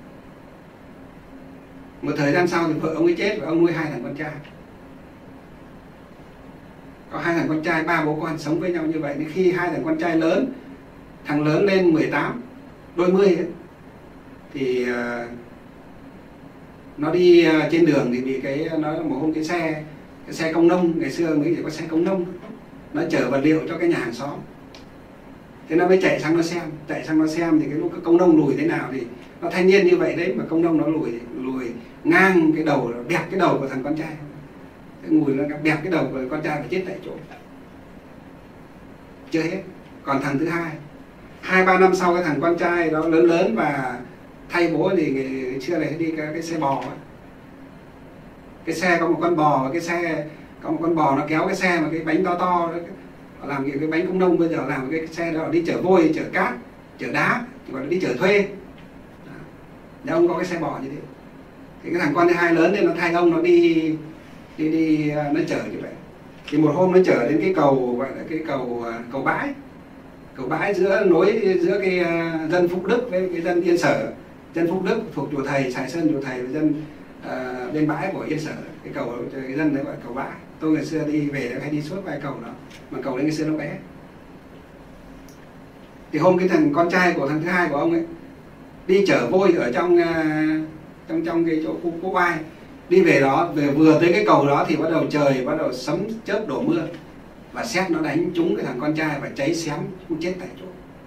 Một thời gian sau thì vợ ông ấy chết và ông nuôi 2 thằng con trai. Có 2 thằng con trai, 3 bố con sống với nhau như vậy. Nên khi 2 thằng con trai lớn, thằng lớn lên 18, đôi mươi ấy, thì nó đi trên đường thì bị một hôm cái xe công nông, ngày xưa mới chỉ có xe công nông, nó chở vật liệu cho cái nhà hàng xóm. Thế nó mới chạy sang nó xem thì cái lúc cái công nông lùi thế nào, thì nó thanh niên như vậy đấy mà công nông nó lùi ngang cái đầu, bẹp cái đầu của thằng con trai. Cái mùi nó bẹp cái đầu của con trai và chết tại chỗ. Chưa hết, còn thằng thứ hai, 2-3 năm sau cái thằng con trai đó lớn và thay bố thì ngày xưa này đi cái xe bò ấy. Cái xe có một con bò, và cái xe có một con bò nó kéo cái xe mà cái bánh to đó, làm cái bánh công nông bây giờ làm cái xe đó đi chở vôi, chở cát, chở đá, gọi là đi chở thuê. Nhà ông có cái xe bò như thế. Thì cái thằng con thứ hai lớn nên nó thay ông, nó đi nó chở như vậy. Thì một hôm nó chở đến cái cầu gọi là cái cầu bãi giữa cái dân Phúc Đức với cái dân Yên Sở. Dân Phúc Đức thuộc chùa Thầy, Sài Sơn chùa Thầy, với dân bên bãi của Yên Sở. Cái cầu cái dân đấy gọi cầu bãi. Tôi ngày xưa đi về hay đi suốt vài cầu đó, mà cầu đấy ngày xưa nó bé. Thì hôm cái thằng con trai của thằng thứ hai của ông ấy đi chở vôi ở trong cái chỗ khu Cô Vai, đi về đó, vừa tới cái cầu đó thì trời bắt đầu sấm chớp đổ mưa và sét nó đánh trúng cái thằng con trai và cháy xém, cũng chết tại chỗ.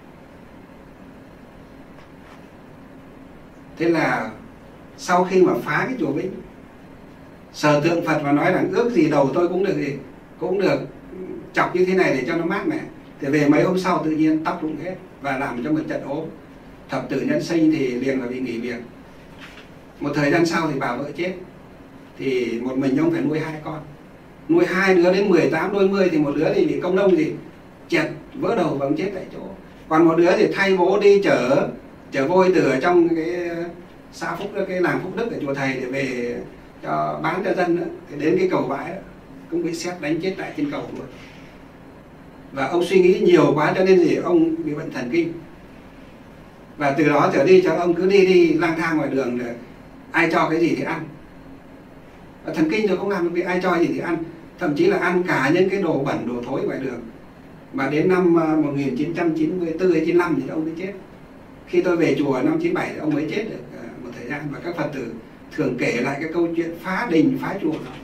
Thế là sau khi mà phá cái chùa Vĩnh, sờ tượng Phật và nói rằng ước gì đầu tôi cũng được chọc như thế này để cho nó mát mẻ, thì về mấy hôm sau tự nhiên tóc rụng hết và làm cho một trận ốm. Thập tử nhân sinh thì liền là bị nghỉ việc. Một thời gian sau thì bà vợ chết, thì một mình ông phải nuôi 2 con, nuôi 2 đứa đến 18 đôi mươi, thì một đứa thì bị công nông thì chẹt vỡ đầu và ông chết tại chỗ. Còn một đứa thì thay bố đi chở vôi từ ở trong cái xã Phúc Đức, cái làng Phúc Đức ở chùa Thầy để về bán cho dân nữa. Thì đến cái cầu bãi đó, cũng bị sét đánh chết tại trên cầu luôn. Và ông suy nghĩ nhiều quá cho nên gì ông bị bệnh thần kinh. Và từ đó trở đi cho ông cứ đi lang thang ngoài đường, để ai cho cái gì thì ăn. Và thần kinh rồi không làm được việc, ai cho gì thì ăn. Thậm chí là ăn cả những cái đồ bẩn, đồ thối ngoài đường. Mà đến năm 1994 hay 95 thì ông mới chết. Khi tôi về chùa năm 97 thì ông mới chết được một thời gian. Và các Phật tử thường kể lại cái câu chuyện phá đình, phá chùa đó.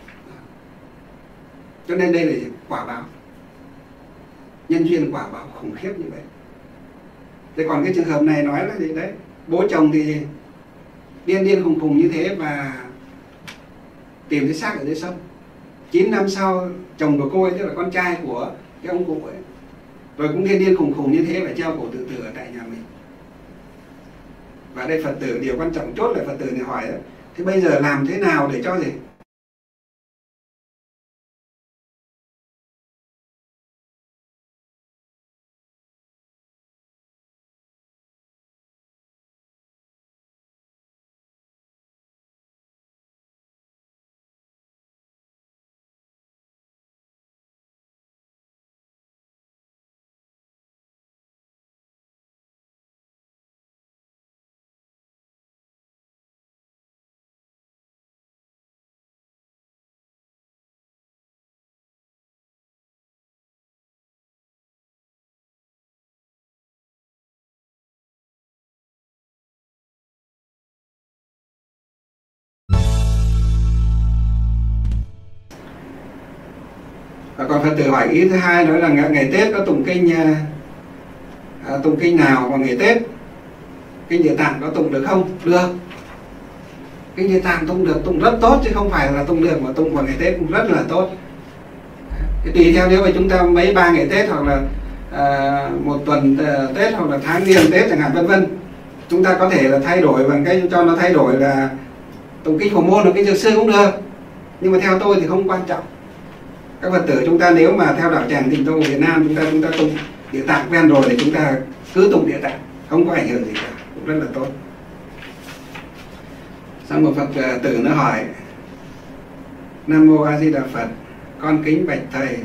Cho nên đây là quả báo, nhân duyên quả báo khủng khiếp như vậy. Thế còn cái trường hợp này nói là gì đấy, bố chồng thì điên khùng như thế và tìm thấy xác ở dưới sông. 9 năm sau chồng của cô ấy, tức là con trai của cái ông cụ ấy, rồi cũng điên khùng như thế và treo cổ tự tử ở tại nhà mình. Và đây Phật tử, điều quan trọng chốt là Phật tử này hỏi đó, thế bây giờ làm thế nào để cho gì Và còn Phật tử hỏi ý thứ hai, nói là ngày Tết có tụng kinh nào vào ngày Tết? Kinh Địa Tạng có tụng được không? Được. Kinh Địa Tạng tụng được, tụng rất tốt, chứ không phải là tụng được, mà tụng vào ngày Tết cũng rất là tốt. Tùy theo, nếu mà chúng ta mấy 3 ngày Tết, hoặc là một tuần Tết, hoặc là tháng niên Tết chẳng hạn, vân vân, chúng ta có thể là thay đổi bằng cái cho nó thay đổi là tụng kinh Phổ Môn hoặc kinh Dược Sư cũng được. Nhưng mà theo tôi thì không quan trọng. Các Phật tử chúng ta nếu mà theo đạo tràng Tịnh Tông Việt Nam, chúng ta tụng Địa Tạng quen rồi thì chúng ta cứ tụng Địa Tạng, không có ảnh hưởng gì cả, cũng rất là tốt. Xong một Phật tử nó hỏi: Nam Mô A Di Đà Phật, con kính bạch thầy,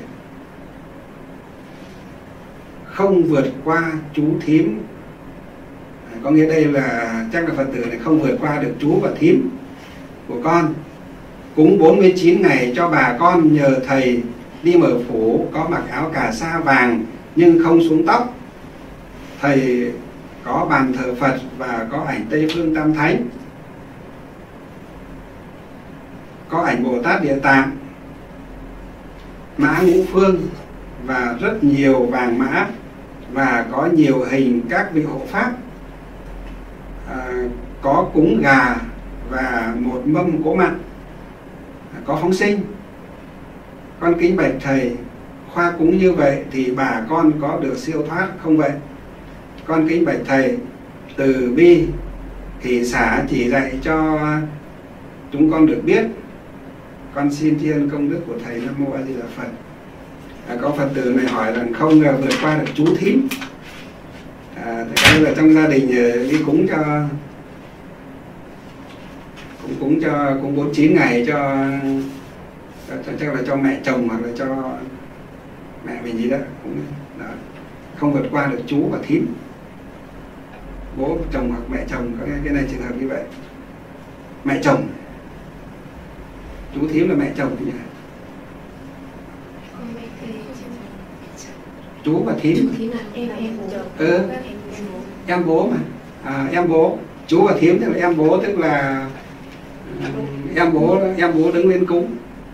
không vượt qua chú thím. Có nghĩa đây là chắc là Phật tử này không vượt qua được chú và thím của con. Cúng 49 ngày cho bà con nhờ thầy đi mở phủ, có mặc áo cà sa vàng nhưng không xuống tóc. Thầy có bàn thờ Phật và có ảnh Tây Phương Tam Thánh, có ảnh Bồ Tát Địa Tạng, mã ngũ phương và rất nhiều vàng mã, và có nhiều hình các vị hộ pháp. Có cúng gà và một mâm cỗ mặn, có phóng sinh. Con kính bạch thầy, khoa cúng như vậy thì bà con có được siêu thoát không vậy? Con kính bạch thầy, từ bi thì xả chỉ dạy cho chúng con được biết. Con xin tri ân công đức của thầy. Nam Mô A Di Đà Phật. Có Phật tử này hỏi rằng không vượt qua được chú thím. Đây là trong gia đình đi cúng cúng 49 ngày cho chắc là cho mẹ chồng hoặc là cho mẹ mình gì đó, đó. Không vượt qua được chú và thím, bố chồng hoặc mẹ chồng. Có cái này trường hợp như vậy. Mẹ chồng, chú thím là mẹ chồng nhỉ? Chú và thím em bố mà. Em bố. Chú và thím tức là em bố, tức là em bố đứng lên cúng.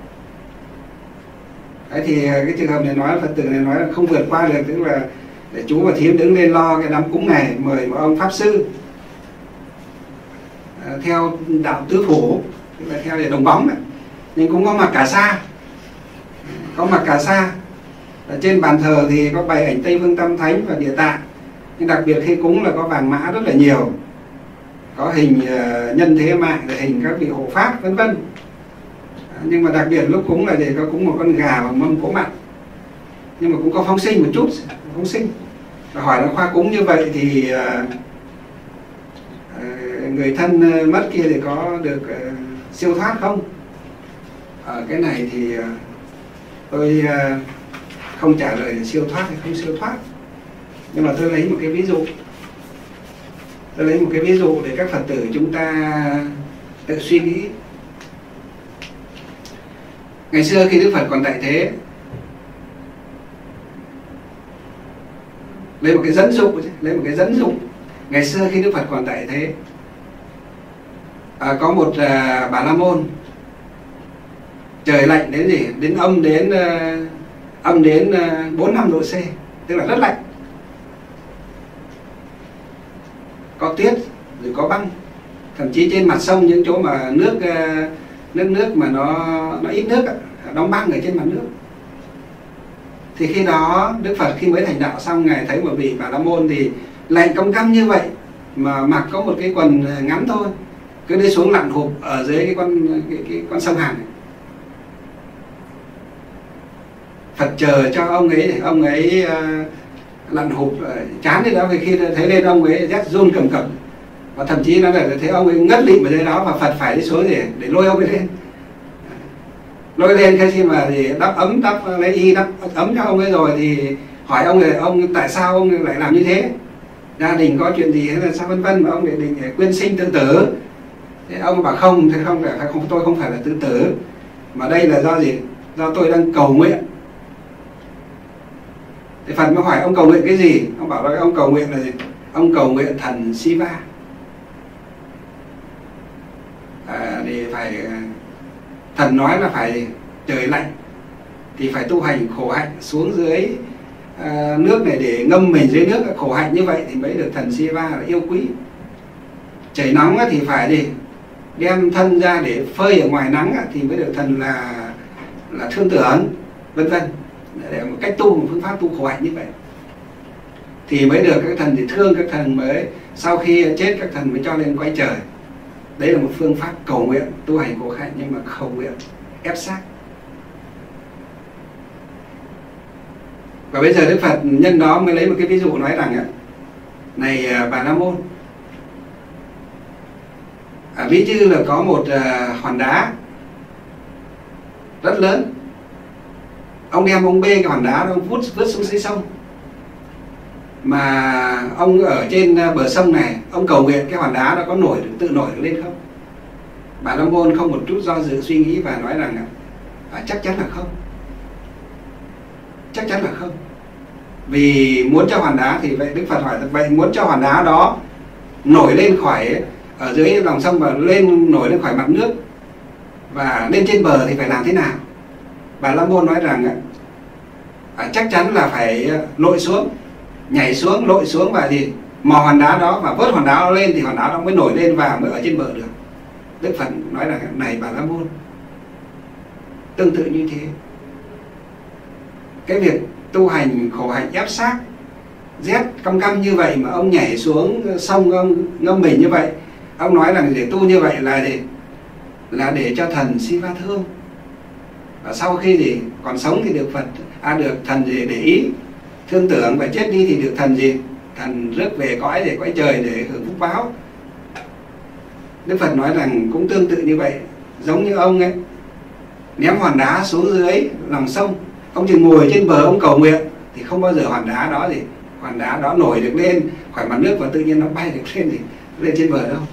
Đấy thì cái trường hợp này nói, Phật tử này nói là không vượt qua được, tức là để chú và thím đứng lên lo cái đám cúng này, mời một ông pháp sư theo đạo tứ phủ, tức là theo đồng bóng này, nhưng cũng có mặc cà sa, ở trên bàn thờ thì có bày ảnh Tây Phương Tam Thánh và Địa Tạng, nhưng đặc biệt khi cúng là có vàng mã rất là nhiều, có hình nhân thế mạng, hình các vị hộ pháp vân vân. Nhưng mà đặc biệt lúc cúng là để có cúng một con gà và mâm cỗ mặn, nhưng mà cũng có phóng sinh một chút, phóng sinh. Và hỏi là khoa cúng như vậy thì người thân mất kia thì có được siêu thoát không? Cái này thì tôi không trả lời siêu thoát hay không siêu thoát, nhưng mà tôi lấy một cái ví dụ để các Phật tử chúng ta tự suy nghĩ. Ngày xưa khi Đức Phật còn tại thế, lấy một cái dẫn dụ. Ngày xưa khi Đức Phật còn tại thế, có một Bà La Môn, trời lạnh đến gì? Đến âm đến 4-5 độ C, tức là rất lạnh. Có tuyết, rồi có băng, thậm chí trên mặt sông những chỗ mà nước mà nó ít nước, đóng băng ở trên mặt nước. Thì khi đó Đức Phật khi mới thành đạo xong, Ngài thấy một vị Bà La Môn thì lạnh căm căm như vậy mà mặc có một cái quần ngắn thôi, cứ đi xuống lặn hụp ở dưới cái con sông Hàn này. Phật chờ cho ông ấy lặn hụp chán đi đó, khi thấy lên ông ấy rét run cầm cập, và thậm chí nó là thấy ông ấy ngất lịm ở dưới đó, và Phật phải đi xuống để lôi ông ấy lên. Khi mà thì đắp lấy y đắp ấm cho ông ấy rồi thì hỏi ông tại sao ông lại làm như thế, gia đình có chuyện gì hay là sao vân vân, mà ông lại định quyên sinh tự tử. Thế ông bảo không, tôi không phải là tự tử, mà đây là do gì? Do tôi đang cầu nguyện. Thì Phật mới hỏi ông cầu nguyện cái gì? Ông bảo là ông cầu nguyện là gì? Ông cầu nguyện thần Shiva. Thì phải thần nói là phải trời lạnh thì phải tu hành khổ hạnh xuống dưới nước này để ngâm mình dưới nước khổ hạnh như vậy thì mới được thần Shiva là yêu quý. Chảy nóng thì phải gì đem thân ra để phơi ở ngoài nắng thì mới được thần là thương tưởng, vân vân. Để một cách tu, một phương pháp tu khổ hạnh như vậy thì mới được các thần thì thương, các thần mới sau khi chết các thần mới cho lên cõi trời. Đấy là một phương pháp cầu nguyện tu hành khổ hạnh, nhưng mà cầu nguyện ép sát. Và bây giờ Đức Phật nhân đó mới lấy một cái ví dụ nói rằng này Bà La Môn, ví như là có một hòn đá rất lớn, ông bê cái hòn đá đó, ông vứt xuống dưới sông. Mà ông ở trên bờ sông này, ông cầu nguyện cái hòn đá đó có tự nổi được lên không? Bà La Môn không một chút do dự suy nghĩ và nói rằng chắc chắn là không. Chắc chắn là không. Vì muốn cho hòn đá thì vậy Đức Phật hỏi vậy muốn cho hòn đá đó nổi lên khỏi ở dưới lòng sông và nổi lên khỏi mặt nước và lên trên bờ thì phải làm thế nào? Bà La Môn nói rằng chắc chắn là phải lội xuống, nhảy xuống, lội xuống và mò hòn đá đó và vớt hòn đá đó lên thì hòn đá đó mới nổi lên và mới ở trên bờ được. Đức Phật nói rằng này Bà La Môn, tương tự như thế, cái việc tu hành khổ hạnh ép xác rét căm căm như vậy mà ông nhảy xuống sông, ông ngâm mình như vậy, ông nói rằng để tu như vậy là để cho thần Shiva thương. Và sau khi còn sống thì được được thần để ý thương tưởng, và chết đi thì được thần rước về cõi trời để hưởng phúc báo. Đức Phật nói rằng cũng tương tự như vậy, giống như ông ấy ném hòn đá xuống dưới lòng sông, ông chỉ ngồi trên bờ ông cầu nguyện thì không bao giờ hòn đá đó nổi được lên khỏi mặt nước và tự nhiên nó bay được lên trên bờ đâu.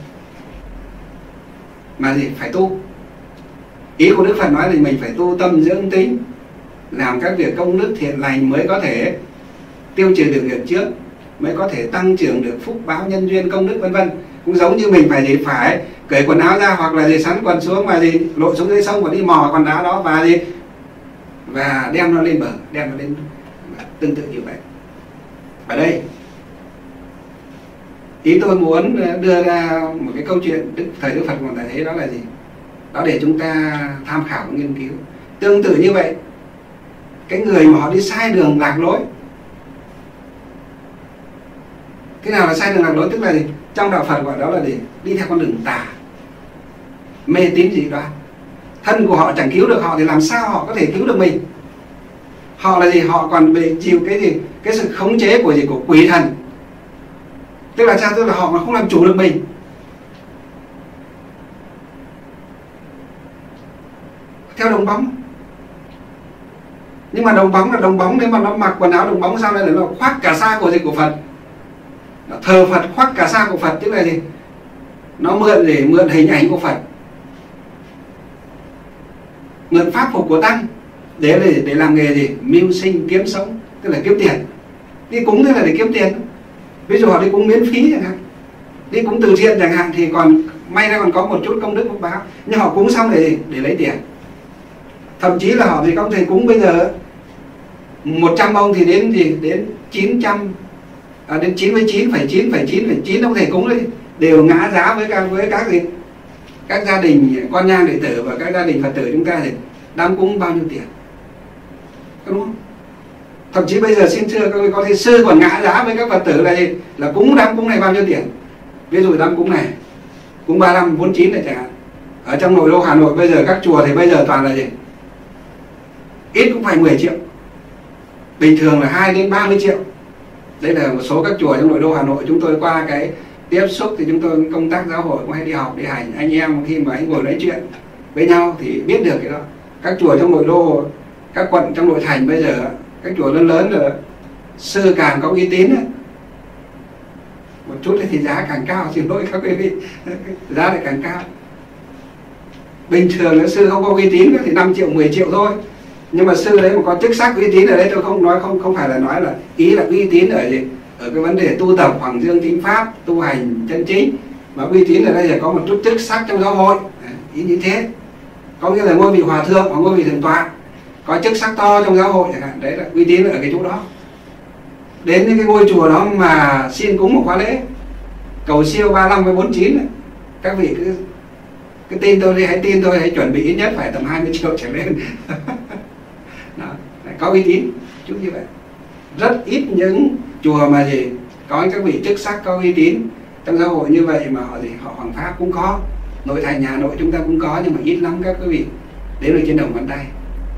Mà phải tu. Ý của Đức Phật nói là mình phải tu tâm dưỡng tính, làm các việc công đức thiện lành mới có thể tiêu trừ được nghiệp trước, mới có thể tăng trưởng được phúc báo nhân duyên công đức vân vân. Cũng giống như mình phải cởi quần áo ra hoặc là sắn quần xuống và lội xuống dưới sông và đi mò con đá đó và đem nó lên bờ, đem nó lên. Tương tự như vậy. Ở đây ý tôi muốn đưa ra một cái câu chuyện thời Đức Phật còn thấy đó là gì? Đó để chúng ta tham khảo và nghiên cứu. Tương tự như vậy, cái người mà họ đi sai đường lạc lối. Thế nào là sai đường lạc lối? Tức là trong đạo Phật gọi đó là đi theo con đường tà, mê tín dị đoan. Thân của họ chẳng cứu được họ thì làm sao họ có thể cứu được mình? Họ là họ còn bị chịu cái sự khống chế của quỷ thần. Tức là sao? Tức là họ mà không làm chủ được mình. Theo đồng bóng. Nhưng mà đồng bóng là đồng bóng, nếu mà nó mặc quần áo đồng bóng sao đây là nó khoác cả sa của Phật. Nó thờ Phật khoác cả sa của Phật, tức là nó mượn hình ảnh của Phật, mượn pháp phục của tăng để làm nghề mưu sinh kiếm sống, tức là kiếm tiền. Đi cúng tức là để kiếm tiền. Ví dụ họ đi cúng miễn phí chẳng hạn, đi cúng từ thiện chẳng hạn thì còn may ra còn có một chút công đức phúc báo, nhưng họ cúng xong để lấy tiền. Thậm chí là họ ông thầy cúng bây giờ 100 ông thì đến 900 đến 99,9 ông thầy cúng đấy đều ngã giá với các gia đình con nhang đệ tử và các gia đình Phật tử chúng ta thì đám cúng bao nhiêu tiền, đúng không? Thậm chí bây giờ xin thưa có thầy sư còn ngã giá với các Phật tử là cúng đám cúng này bao nhiêu tiền. Ví dụ đám cúng này cúng 35, 49 này chẳng hạn. Ở trong nội đô Hà Nội bây giờ các chùa thì bây giờ toàn là ít cũng phải 10 triệu, bình thường là 2 đến 30 triệu. Đây là một số các chùa trong nội đô Hà Nội. Chúng tôi qua cái tiếp xúc thì chúng tôi công tác giáo hội cũng hay đi học đi hành, anh em khi mà anh ngồi nói chuyện với nhau thì biết được cái đó. Các chùa trong nội đô, các quận trong nội thành bây giờ, các chùa lớn lớn là sư càng có uy tín ấy, một chút thì giá càng cao, xin lỗi các quý vị, giá lại càng cao. Bình thường là sư không có uy tín thì 5 triệu 10 triệu thôi, nhưng mà sư đấy mà có chức sắc uy tín ở đây, tôi không phải là nói là ý là uy tín ở cái vấn đề tu tập Hoàng Dương Chính Pháp, tu hành chân chính, mà uy tín ở đây là có một chút chức sắc trong giáo hội, ý như thế. Có nghĩa là ngôi vị hòa thượng hoặc ngôi vị thượng tọa. có chức sắc to trong giáo hội chẳng hạn, đấy là uy tín ở cái chỗ đó. Đến những cái ngôi chùa đó mà xin cúng một khóa lễ cầu siêu 35 với 49 ấy, các vị cứ tin tôi đi, hãy tin tôi, hãy chuẩn bị ít nhất phải tầm 20 triệu trở lên. Đó, có uy tín chút như vậy. Rất ít những chùa mà gì có các vị chức sắc có uy tín trong giáo hội như vậy mà họ hoằng pháp. Cũng có, nội thành Hà Nội chúng ta cũng có, nhưng mà ít lắm các quý vị đến ở trên đầu ngón tay.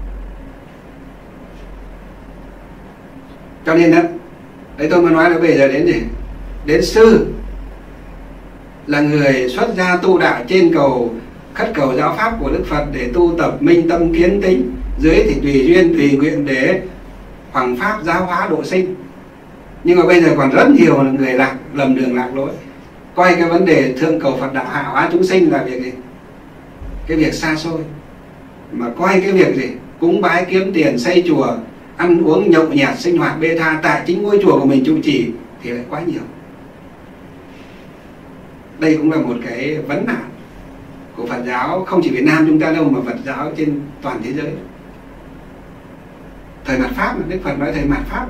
Cho nên đó, đấy tôi mới nói là bây giờ đến gì, đến sư là người xuất gia tu đạo trên cầu khất cầu giáo pháp của Đức Phật để tu tập minh tâm kiến tính, dưới thì tùy duyên tùy nguyện để hoằng pháp giáo hóa độ sinh. Nhưng mà bây giờ còn rất nhiều người lạc lầm đường lạc lối, coi cái vấn đề thượng cầu Phật đạo hạ hóa chúng sinh là việc gì, cái việc xa xôi, mà coi cái việc gì cúng bái kiếm tiền xây chùa ăn uống nhậu nhẹt sinh hoạt bê tha tại chính ngôi chùa của mình trụ trì thì lại quá nhiều. Đây cũng là một cái vấn nạn của Phật giáo, không chỉ Việt Nam chúng ta đâu mà Phật giáo trên toàn thế giới. Thời mạt Pháp, Đức Phật nói thời mạt Pháp,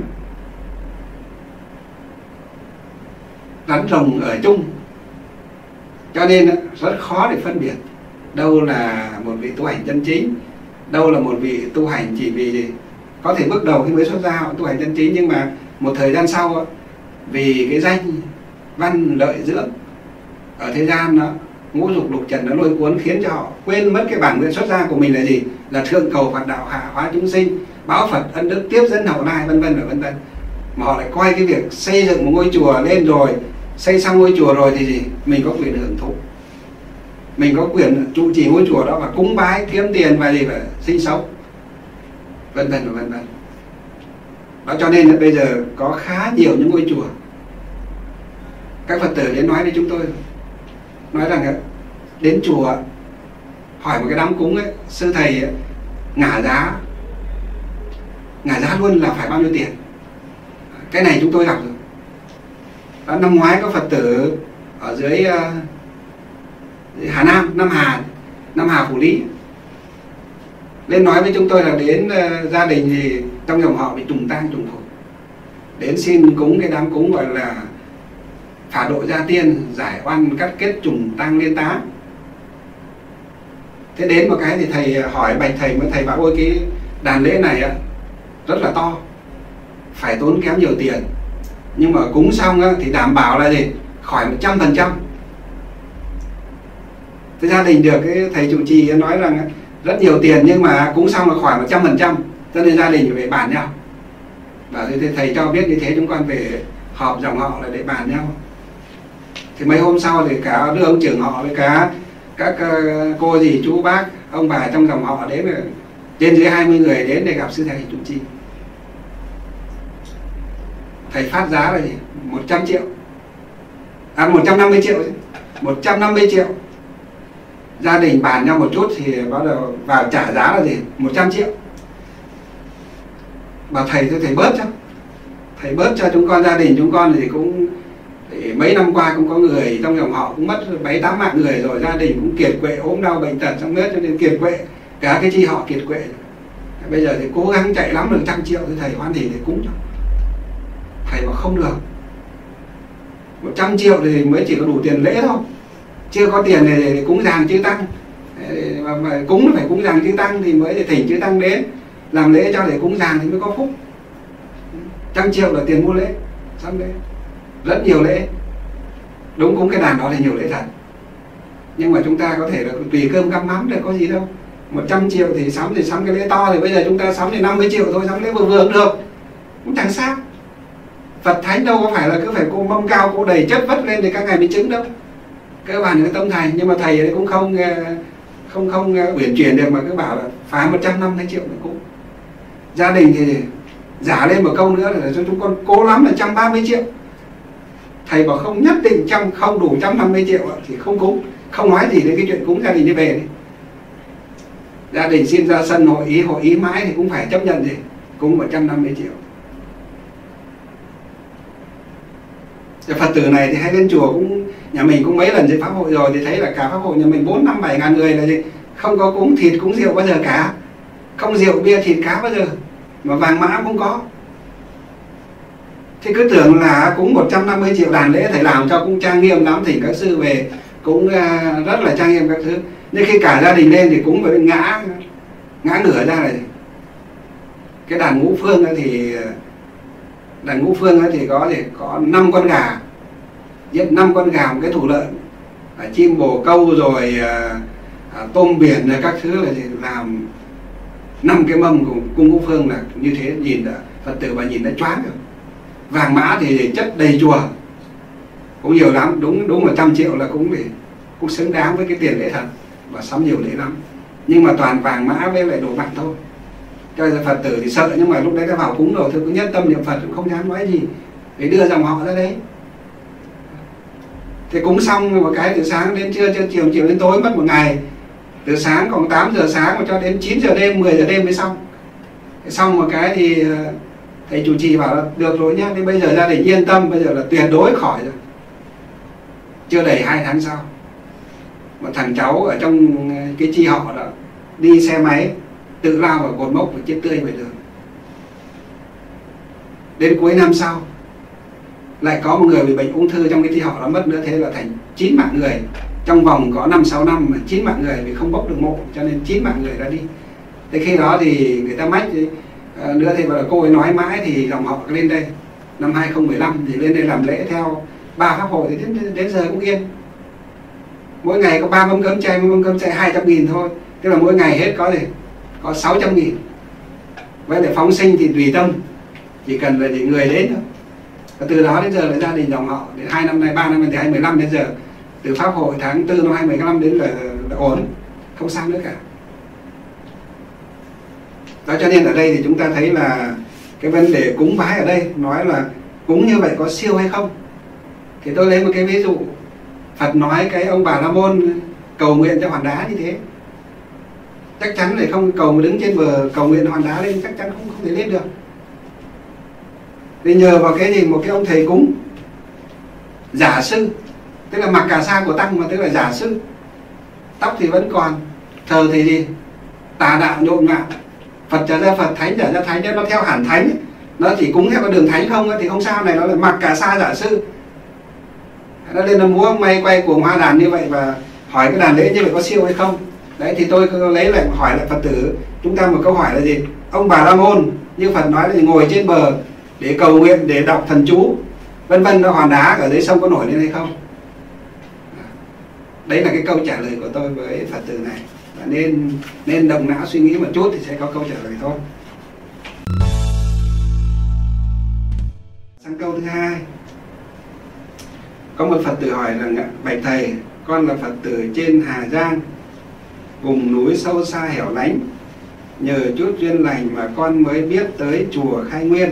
rắn rồng ở chung, cho nên rất khó để phân biệt đâu là một vị tu hành chân chính, đâu là một vị tu hành chỉ vì có thể bước đầu khi mới xuất gia họ tu hành chân chính, nhưng mà một thời gian sau vì cái danh văn lợi dưỡng ở thế gian nó ngũ dục lục trần nó lôi cuốn, khiến cho họ quên mất cái bản nguyện xuất gia của mình là gì, là thượng cầu Phật đạo hạ hóa chúng sinh, báo Phật ân đức tiếp dẫn hậu lai vân vân và vân vân. Mà họ lại coi cái việc xây dựng một ngôi chùa lên rồi, xây xong ngôi chùa rồi thì gì, mình có quyền hưởng thụ, mình có quyền trụ trì ngôi chùa đó và cúng bái kiếm tiền và gì phải sinh sống vân vân và vân vân. Đó, cho nên là bây giờ có khá nhiều những ngôi chùa các Phật tử đến nói với chúng tôi, nói rằng đến chùa hỏi một cái đám cúng ấy, sư thầy ấy, ngả giá luôn là phải bao nhiêu tiền. Cái này chúng tôi gặp rồi. Đó, năm ngoái có Phật tử ở dưới Hà Nam, Nam Hà Phủ Lý lên nói với chúng tôi là đến gia đình thì trong dòng họ bị trùng tang trùng phổi, đến xin cúng cái đám cúng gọi là phả độ gia tiên, giải oan cắt kết trùng tang liên tá. Thế đến một cái thì thầy hỏi bạch thầy, mới thầy bảo ôi cái đàn lễ này rất là to, phải tốn kém nhiều tiền, nhưng mà cúng xong thì đảm bảo là gì, khỏi 100%. Thế gia đình được cái thầy trụ trì nói rằng rất nhiều tiền nhưng mà cúng xong là khỏi 100%, cho nên gia đình phải bàn nhau. Và thì thầy cho biết như thế, chúng con về họp dòng họ là để bàn nhau. Thì mấy hôm sau thì cả đứa ông trưởng họ với cả các cô dì chú bác ông bà trong dòng họ đến, trên dưới 20 người đến để gặp sư thầy trụ trì. Thầy phát giá là gì, 100 triệu, 150 triệu chứ, 150 triệu. Gia đình bàn nhau một chút thì bắt đầu vào trả giá là gì, 100 triệu. Bảo thầy bớt cho chúng con, gia đình chúng con thì cũng thì mấy năm qua cũng có người trong dòng họ cũng mất 7-8 mạng người rồi, gia đình cũng kiệt quệ, ốm đau bệnh tật trong nước cho nên kiệt quệ, cả cái chi họ kiệt quệ. Bây giờ thì cố gắng chạy lắm được 100 triệu thì thầy hoan hỉ để cúng cho. Thầy bảo không được, 100 triệu thì mới chỉ có đủ tiền lễ thôi, chưa có tiền để cúng dường chư tăng, mà cúng phải cúng dường chư tăng thì mới thỉnh chư tăng đến làm lễ cho để cúng dường thì mới có phúc. 100 triệu là tiền mua lễ, xong đấy, rất nhiều lễ. Đúng, cúng cái đàn đó là nhiều lễ thật, nhưng mà chúng ta có thể là tùy cơm găm mắm được, có gì đâu. 100 triệu thì sắm cái lễ to, thì bây giờ chúng ta sắm thì 50 triệu thôi, sắm lễ vừa vừa cũng được, cũng chẳng sao. Phật thánh đâu có phải là cứ phải cô mâm cao cô đầy chất vất lên thì các ngài mới chứng đâu. Cơ bản là tâm thầy, nhưng mà thầy ấy cũng không uyển chuyển được mà cứ bảo là phải 150 triệu nữa cũng. Gia đình thì giả lên một câu nữa là cho chúng con cố lắm là 130 triệu. Thầy bảo không, nhất định không đủ 150 triệu thì không cúng, không nói gì đến cái chuyện cúng gia đình đi về đi. Gia đình xin ra sân hội ý mãi thì cũng phải chấp nhận gì, cúng 150 triệu. Phật tử này thì hay lên chùa, cũng nhà mình cũng mấy lần dự pháp hội rồi thì thấy là cả pháp hội nhà mình 4-5-7 ngàn người là gì, không có cúng thịt cúng rượu bao giờ cả. không rượu bia thịt cá bao giờ, mà vàng mã cũng có. Thì cứ tưởng là cũng 150 triệu đàn lễ thầy làm cho cũng trang nghiêm lắm, thỉnh các sư về cũng rất là trang nghiêm các thứ. Nhưng khi cả gia đình lên thì cũng phải ngã ngửa ra này. Cái đàn ngũ phương ấy thì có 5 con gà, giết 5 con gà, một cái thủ lợn, chim bồ câu rồi tôm biển rồi các thứ, là làm 5 cái mâm của cung ngũ phương là như thế. Nhìn đã, Phật tử mà nhìn đã choáng rồi. Vàng mã thì chất đầy chùa cũng nhiều lắm, đúng 100 triệu là cũng xứng đáng với cái tiền lễ thật, và sắm nhiều lễ lắm. Nhưng mà toàn vàng mã với lại đồ mặt thôi. Cho nên Phật tử thì sợ, nhưng mà lúc đấy đã vào cúng rồi thì cứ nhất tâm niệm Phật, cũng không dám nói gì để đưa dòng họ ra đấy. Thì cúng xong một cái từ sáng đến trưa, chiều đến tối mất một ngày. Từ sáng còn 8 giờ sáng mà cho đến 9 giờ đêm, 10 giờ đêm mới xong. Xong một cái thì thầy chủ trì bảo là được rồi nhá, đến bây giờ gia đình yên tâm, bây giờ là tuyệt đối khỏi rồi. Chưa đầy 2 tháng sau, một thằng cháu ở trong cái chi họ đó đi xe máy tự lao vào cột mốc và chết tươi về đường. Đến cuối năm sau lại có một người bị bệnh ung thư trong cái chi họ đó mất nữa, thế là thành 9 mạng người. Trong vòng có 5-6 năm mà 9 mạng người vì không bốc được mộ, cho nên 9 mạng người đã đi. Thế khi đó thì người ta mách nữa thì bảo là cô ấy nói mãi thì dòng họ lên đây. Năm 2015 thì lên đây làm lễ theo 3 pháp hội, thì đến giờ cũng yên. Mỗi ngày có 3 mâm cơm chay 200.000 thôi. Tức là mỗi ngày hết có 600.000. Vậy để phóng sinh thì tùy tâm, chỉ cần là người đến thôi. Và từ đó đến giờ là gia đình dòng họ đến 2 năm nay, 3 năm nay thì 2015 đến giờ, từ pháp hội tháng 4 năm 2015 đến là ổn, không sao nữa cả. Đó, cho nên ở đây thì chúng ta thấy là cái vấn đề cúng bái ở đây nói là cúng như vậy có siêu hay không. Thì tôi lấy một cái ví dụ, Phật nói cái ông Bà La Môn cầu nguyện cho hòn đá như thế, chắc chắn là không cầu mà đứng trên bờ cầu nguyện hòn đá lên, chắc chắn không thể lên được. Vì nhờ vào cái gì, một cái ông thầy cúng giả sư, tức là mặc cà sa của tăng mà tức là giả sư, tóc thì vẫn còn, thờ thì gì tà đạo nhộn nhạo, Phật trả ra Phật, thánh trả ra thánh, nó theo hẳn thánh, nó chỉ cúng theo con đường thánh không thì không sao. Này nó là mặc cà sa giả sư, nó lên nó múa may quay cuồng hoa đàn như vậy, và hỏi cái đàn lễ như vậy có siêu hay không. Đấy thì tôi lấy lại hỏi lại Phật tử chúng ta một câu hỏi là gì, ông Bà La Môn như Phật nói là ngồi trên bờ để cầu nguyện, để đọc thần chú vân vân, hòn đá ở dưới sông có nổi lên hay không. Đấy là cái câu trả lời của tôi với Phật tử này. Và nên động não suy nghĩ một chút thì sẽ có câu trả lời thôi. Sang câu thứ hai, có một Phật tử hỏi rằng: bạch thầy, con là Phật tử trên Hà Giang, vùng núi sâu xa hẻo lánh, nhờ chút duyên lành mà con mới biết tới chùa Khai Nguyên.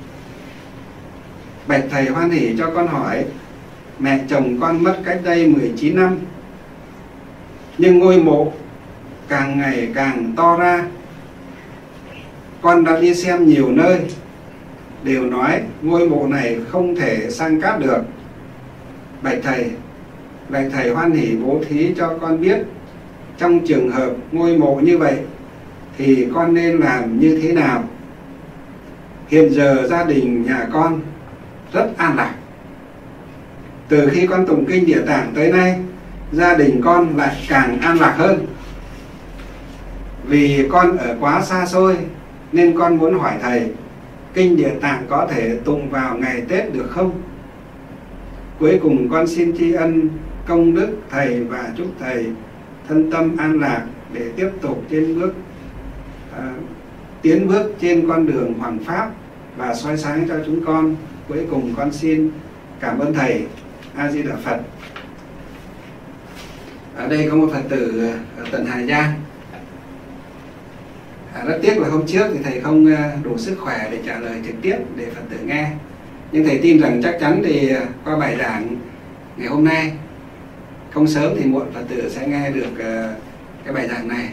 Bạch thầy hoan hỉ cho con hỏi, mẹ chồng con mất cách đây 19 năm, nhưng ngôi mộ càng ngày càng to ra. Con đã đi xem nhiều nơi, đều nói ngôi mộ này không thể sang cát được. Bạch thầy hoan hỉ bố thí cho con biết, trong trường hợp ngôi mộ như vậy thì con nên làm như thế nào? Hiện giờ gia đình nhà con rất an lạc. Từ khi con tụng kinh Địa Tạng tới nay, gia đình con lại càng an lạc hơn. Vì con ở quá xa xôi nên con muốn hỏi thầy, kinh Địa Tạng có thể tụng vào ngày Tết được không? Cuối cùng con xin tri ân công đức thầy và chúc thầy thân tâm an lạc để tiếp tục tiến bước trên con đường hoằng pháp và soi sáng cho chúng con. Cuối cùng con xin cảm ơn thầy. A Di Đà Phật. Ở đây có một Phật tử ở tận Hà Giang. Rất tiếc là hôm trước thì thầy không đủ sức khỏe để trả lời trực tiếp để Phật tử nghe, nhưng thầy tin rằng chắc chắn thì qua bài giảng ngày hôm nay, không sớm thì muộn, Phật tử sẽ nghe được cái bài giảng này.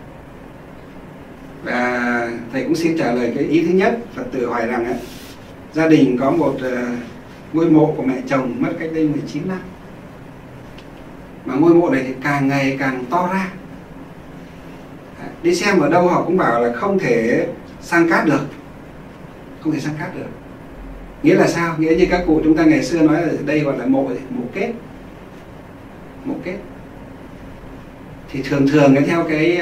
Và thầy cũng xin trả lời cái ý thứ nhất. Phật tử hỏi rằng gia đình có một ngôi mộ của mẹ chồng mất cách đây 19 năm, mà ngôi mộ này thì càng ngày càng to ra. đi xem ở đâu họ cũng bảo là không thể sang cát được, không thể sang cát được. Nghĩa là sao? Nghĩa như các cụ chúng ta ngày xưa nói là đây gọi là mộ kết, mộ kết. Thì thường thường theo cái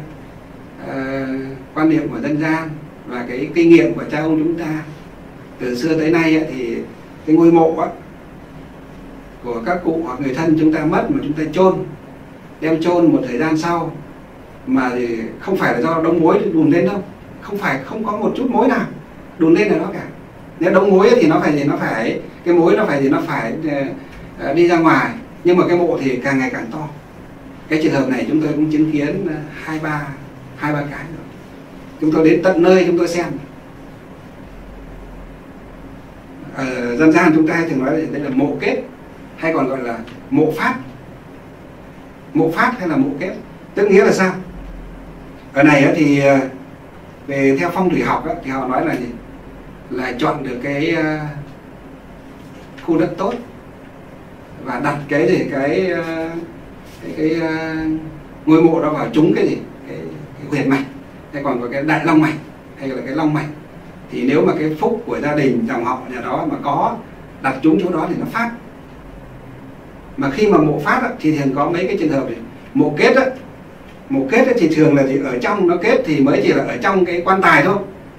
quan niệm của dân gian và cái kinh nghiệm của cha ông chúng ta từ xưa tới nay thì cái ngôi mộ của các cụ hoặc người thân chúng ta mất mà chúng ta chôn, đem chôn một thời gian sau mà thì không phải là do đống mối đùn lên đâu, không phải, không có một chút mối nào đùn lên là nó cả. Nếu đống mối thì nó phải cái mối nó phải đi ra ngoài, nhưng mà cái mộ thì càng ngày càng to. Cái trường hợp này chúng tôi cũng chứng kiến hai ba cái rồi. Chúng tôi đến tận nơi chúng tôi xem. Dân gian chúng ta thường nói là đây là mộ kết, hay còn gọi là mộ phát. Mộ phát hay là mộ kết, tức nghĩa là sao? Ở này thì về theo phong thủy học thì họ nói là gì? Là chọn được cái khu đất tốt và đặt cái ngôi mộ đó vào trúng cái huyệt mạch, hay còn có cái đại long mạch hay là cái long mạch. Thì nếu mà cái phúc của gia đình dòng họ nhà đó mà có đặt trúng chỗ đó thì nó phát. Mà khi mà mộ phát thì thường có mấy cái trường hợp này. Mộ kết thì thường là chỉ ở trong, nó kết thì mới chỉ là ở trong cái quan tài thôi.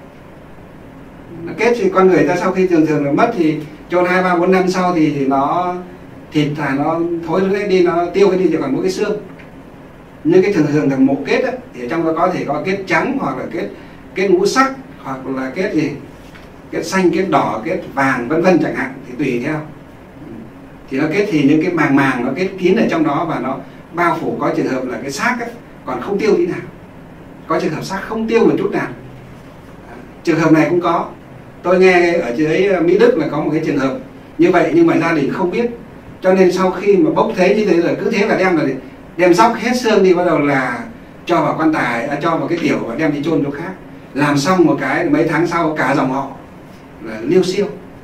Nó kết thì con người ta sau khi thường là mất thì chôn 2, 3, 4 năm sau thì nó thịt nó thối rữa đi, nó tiêu cái đi, chỉ còn mỗi cái xương. Nhưng cái thường là mộ kết thì ở trong đó có thể có kết trắng, hoặc là kết ngũ sắc, hoặc là kết gì, kết xanh, kết đỏ, kết vàng, vân vân chẳng hạn, thì tùy theo. Thì nó kết thì những cái màng nó kết kín ở trong đó và nó bao phủ. Có trường hợp là cái xác còn không tiêu tí nào, có trường hợp xác không tiêu một chút nào. Trường hợp này cũng có. Tôi nghe ở dưới Mỹ Đức là có một cái trường hợp như vậy, nhưng mà gia đình không biết, cho nên sau khi mà bốc thế như thế rồi cứ thế là đem dóc hết xương đi, bắt đầu là cho vào quan tài, cho vào cái tiểu và đem đi chôn chỗ khác. Làm xong một cái mấy tháng sau cả dòng họ là liêu xiêu,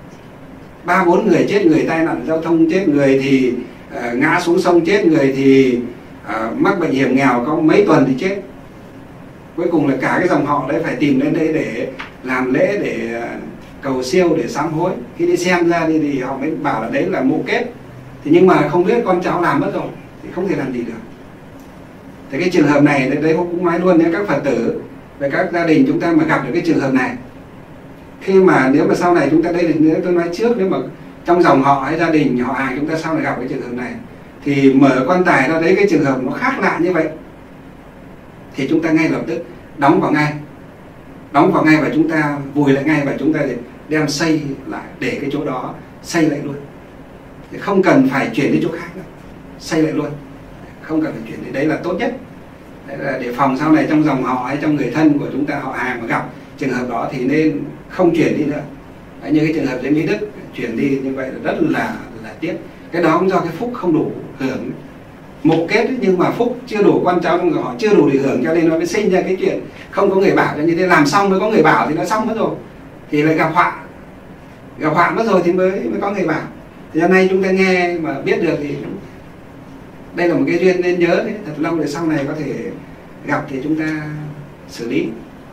3-4 người chết, người tai nạn giao thông chết, người thì ngã xuống sông chết, người thì mắc bệnh hiểm nghèo có mấy tuần thì chết. Cuối cùng là cả cái dòng họ đấy phải tìm đến đây để làm lễ, để cầu siêu, để sám hối. Khi đi xem ra thì họ mới bảo là đấy là mộ kết. Thì nhưng mà không biết con cháu làm mất rồi thì không thể làm gì được. Thì cái trường hợp này đấy cũng nói luôn nhé các Phật tử và các gia đình chúng ta mà gặp được cái trường hợp này, khi mà nếu mà sau này chúng ta đây, nếu tôi nói trước, nếu mà trong dòng họ hay gia đình họ hàng chúng ta sau này gặp cái trường hợp này thì mở quan tài ra đấy cái trường hợp nó khác lạ như vậy thì chúng ta ngay lập tức đóng vào ngay và chúng ta vùi lại ngay, và chúng ta đem xây lại, để cái chỗ đó xây lại luôn, thì không cần phải chuyển đi chỗ khác nữa, xây lại luôn, không cần phải chuyển đi. Đấy là tốt nhất. Đấy là để phòng sau này trong dòng họ hay trong người thân của chúng ta, họ hàng mà gặp trường hợp đó thì nên không chuyển đi nữa. Đấy, như cái trường hợp dưới Mỹ Đức chuyển đi như vậy là rất là tiếc. Cái đó cũng do cái phúc không đủ hưởng mộ kết ấy, nhưng mà phúc chưa đủ, con cháu trong họ chưa đủ để hưởng, cho nên nó mới sinh ra cái chuyện không có người bảo cho như thế. Làm xong mới có người bảo thì nó xong mất rồi, thì lại gặp họa mất rồi thì mới có người bảo. Thì hôm nay chúng ta nghe mà biết được thì đây là một cái duyên nên nhớ đấy, thật lâu để sau này có thể gặp thì chúng ta xử lý.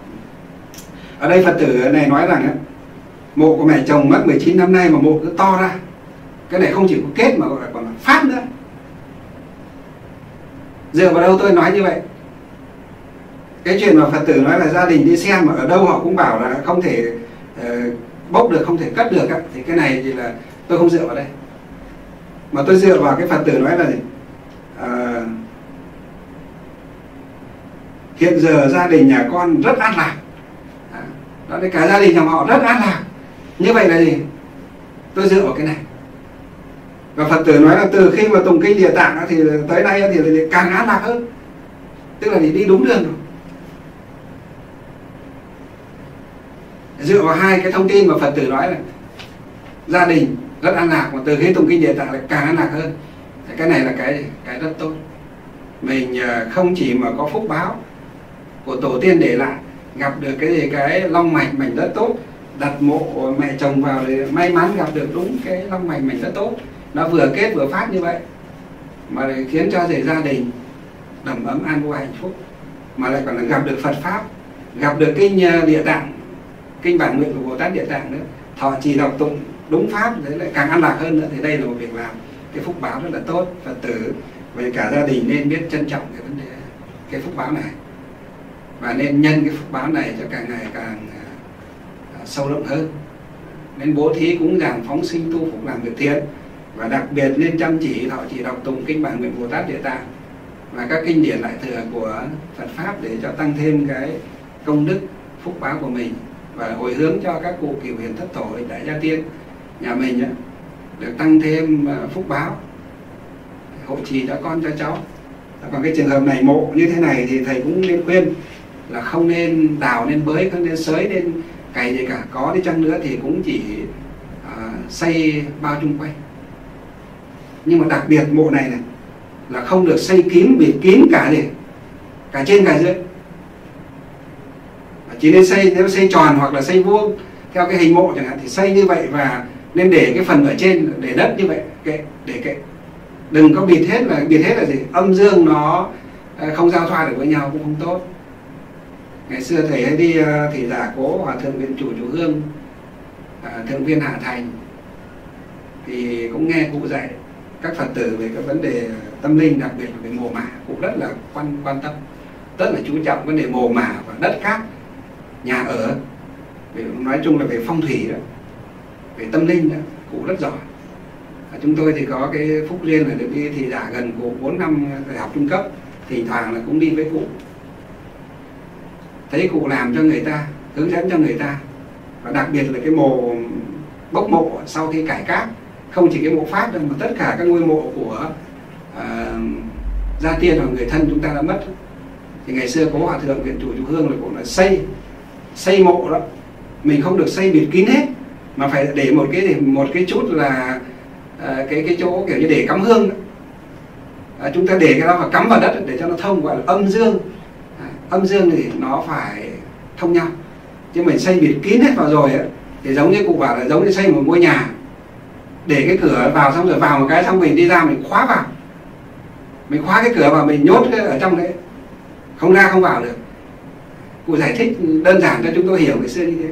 Ở đây Phật tử này nói rằng mộ của mẹ chồng mất 19 năm nay mà mộ cứ to ra. Cái này không chỉ có kết mà còn là phát nữa. Dựa vào đâu tôi nói như vậy? Cái chuyện mà Phật tử nói là gia đình đi xem mà ở đâu họ cũng bảo là không thể bốc được, không thể cất được thì cái này thì là tôi không dựa vào đây, mà tôi dựa vào cái Phật tử nói là gì? Hiện giờ gia đình nhà con rất an lạc. Đó, cả gia đình nhà họ rất an lạc. Như vậy là gì? Tôi dựa vào cái này. Và Phật tử nói là từ khi mà tụng kinh Địa Tạng thì tới nay thì càng an lạc hơn, tức là đi đúng đường rồi. Dựa vào hai cái thông tin mà Phật tử nói là gia đình rất an lạc, mà từ khi tụng kinh Địa Tạng lại càng an lạc hơn. Cái này là cái rất tốt. Mình không chỉ mà có phúc báo của tổ tiên để lại, gặp được cái long mạch mảnh đất tốt, đặt mộ mẹ chồng vào thì may mắn gặp được đúng cái long mạch mảnh đất tốt, nó vừa kết vừa phát như vậy, mà khiến cho gia đình đầm ấm an vui hạnh phúc. mà lại còn là gặp được Phật pháp, gặp được kinh Địa Tạng, kinh bản nguyện của Bồ Tát Địa Tạng nữa, thọ trì đọc tụng đúng pháp, đấy lại càng an lạc hơn nữa. Thì đây là một việc làm cái phúc báo rất là tốt. Phật tử và cả gia đình nên biết trân trọng cái vấn đề cái phúc báo này, và nên nhân cái phúc báo này cho càng ngày càng sâu rộng hơn. Nên bố thí cúng dường, phóng sinh, tu phục, làm việc thiện, và đặc biệt nên chăm chỉ thọ trì đọc tụng kinh bản nguyện Bồ Tát Địa Tạng và các kinh điển đại thừa của Phật pháp để cho tăng thêm cái công đức phúc báo của mình, và hồi hướng cho các cụ cửu hiền thất tổ đại gia tiên nhà mình được tăng thêm phúc báo, hộ trì cho con cho cháu. Còn cái trường hợp này mộ như thế này thì thầy cũng nên khuyên là không nên đào, nên bới, không nên xới, nên cày gì cả. Có đi chăng nữa thì cũng chỉ xây bao chung quanh. Nhưng mà đặc biệt mộ này là không được xây kín, bịt kín cả trên cả dưới. Chỉ nên xây, nếu xây tròn hoặc là xây vuông theo cái hình mộ chẳng hạn thì xây như vậy, và nên để cái phần ở trên, để đất như vậy, để kệ. Đừng có bịt hết. Là bịt hết là gì? Âm dương nó không giao thoa được với nhau cũng không tốt. Ngày xưa thầy hay đi thì giả cố Hòa thượng Viện Chủ Chủ Hương, Thượng viên Hạ Thành, thì cũng nghe cụ dạy các Phật tử về cái vấn đề tâm linh, đặc biệt là về mồ mả. Cụ rất là quan tâm, rất là chú trọng vấn đề mồ mả và đất cát, nhà ở, nói chung là về phong thủy đó, về tâm linh đó, cụ rất giỏi. Chúng tôi thì có cái phúc duyên là được đi thì giả gần cụ 4 năm đại học trung cấp, thỉnh thoảng là cũng đi với cụ, thấy cụ làm cho người ta, hướng dẫn cho người ta. Và đặc biệt là cái mồ bốc mộ sau khi cải cát, không chỉ cái mộ Pháp đâu mà tất cả các ngôi mộ của gia tiên hoặc người thân chúng ta đã mất. Thì ngày xưa có Hòa thượng Viện Chủ Chủ Hương là cũng là xây mộ đó, mình không được xây bịt kín hết, mà phải để một cái chút là cái chỗ kiểu như để cắm hương đó. Chúng ta để cái đó và cắm vào đất để cho nó thông, gọi là âm dương. Âm dương thì nó phải thông nhau, chứ mình xây bịt kín hết vào rồi ấy, thì giống như cụ bảo là giống như xây một ngôi nhà, để cái cửa vào xong rồi vào một cái xong mình đi ra mình khóa vào, mình khóa cái cửa vào, mình nhốt cái ở trong đấy, không ra không vào được. Cụ giải thích đơn giản cho chúng tôi hiểu ngày xưa như thế.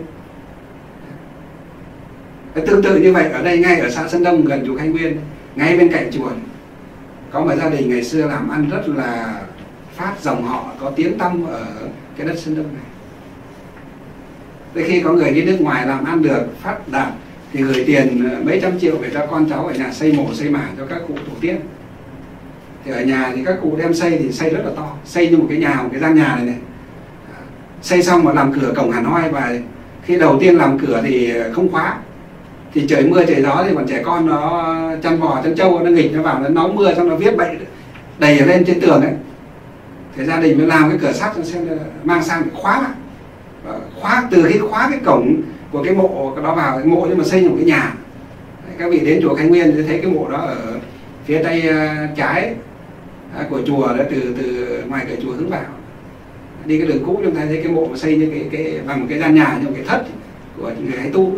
Tương tự như vậy ở đây, ngay ở xã Sơn Đông gần chùa Khai Nguyên, ngay bên cạnh chùa, có một gia đình ngày xưa làm ăn rất là phát, dòng họ có tiếng tăm ở cái đất Sơn Đông này. Tới khi có người đi nước ngoài làm ăn được, phát đạt, thì gửi tiền mấy trăm triệu để cho con cháu ở nhà xây mộ xây mả cho các cụ tổ tiên. Thì ở nhà thì các cụ đem xây thì xây rất là to, xây như một cái nhà, một cái gian nhà này. Xây xong mà làm cửa cổng hẳn hoi, và khi đầu tiên làm cửa thì không khóa, thì trời mưa trời gió thì bọn trẻ con nó chăn bò chăn trâu nó nghịch nó vào, nó nóng mưa xong nó viết bậy đầy ở lên trên tường ấy. Thì gia đình mới làm cái cửa sắt xem mang sang để khóa lại. Khóa, từ khi khóa cái cổng của cái mộ đó vào, cái mộ nhưng mà xây một cái nhà. Các vị đến chùa Khai Nguyên thì thấy cái mộ đó ở phía tay trái của chùa đó, từ ngoài cửa chùa hướng vào, đi cái đường cũ chúng ta thấy cái mộ mà xây như cái bằng một cái gian nhà, như một cái thất của những người hay tu.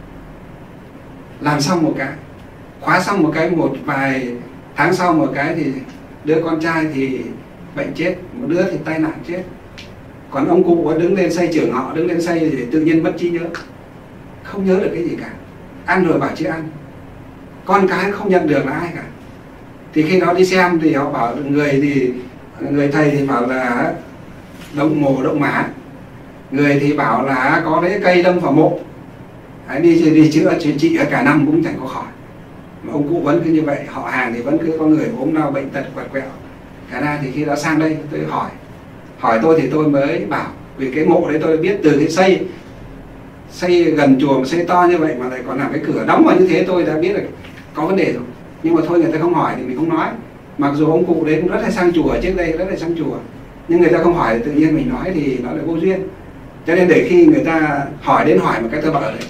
Làm xong một cái, khóa xong một cái, một vài tháng sau một cái thì đứa con trai thì bệnh chết, một đứa thì tai nạn chết. Còn ông cụ đứng lên xây, trưởng họ đứng lên xây thì tự nhiên mất trí nhớ, không nhớ được cái gì cả, ăn rồi bảo chưa ăn, con cái không nhận được là ai cả. Thì khi đó đi xem thì họ bảo người thầy thì bảo là động mã, người thì bảo là có lấy cây đâm vào mộ. Đi chữa trị cả năm cũng chẳng có khỏi. Mà ông cụ vẫn cứ như vậy, họ hàng thì vẫn cứ có người ốm đau bệnh tật quẹt quẹo. Cả ra thì khi đó sang đây tôi hỏi tôi thì tôi mới bảo, vì cái mộ đấy tôi biết từ cái xây gần chùa mà xây to như vậy mà lại còn làm cái cửa đóng vào như thế, tôi đã biết là có vấn đề rồi. Nhưng mà thôi người ta không hỏi thì mình không nói. Mặc dù ông cụ đấy cũng rất hay sang chùa, trước đây rất hay sang chùa, nhưng người ta không hỏi, tự nhiên mình nói thì nó lại vô duyên. Cho nên để khi người ta hỏi một cái tôi bảo đấy,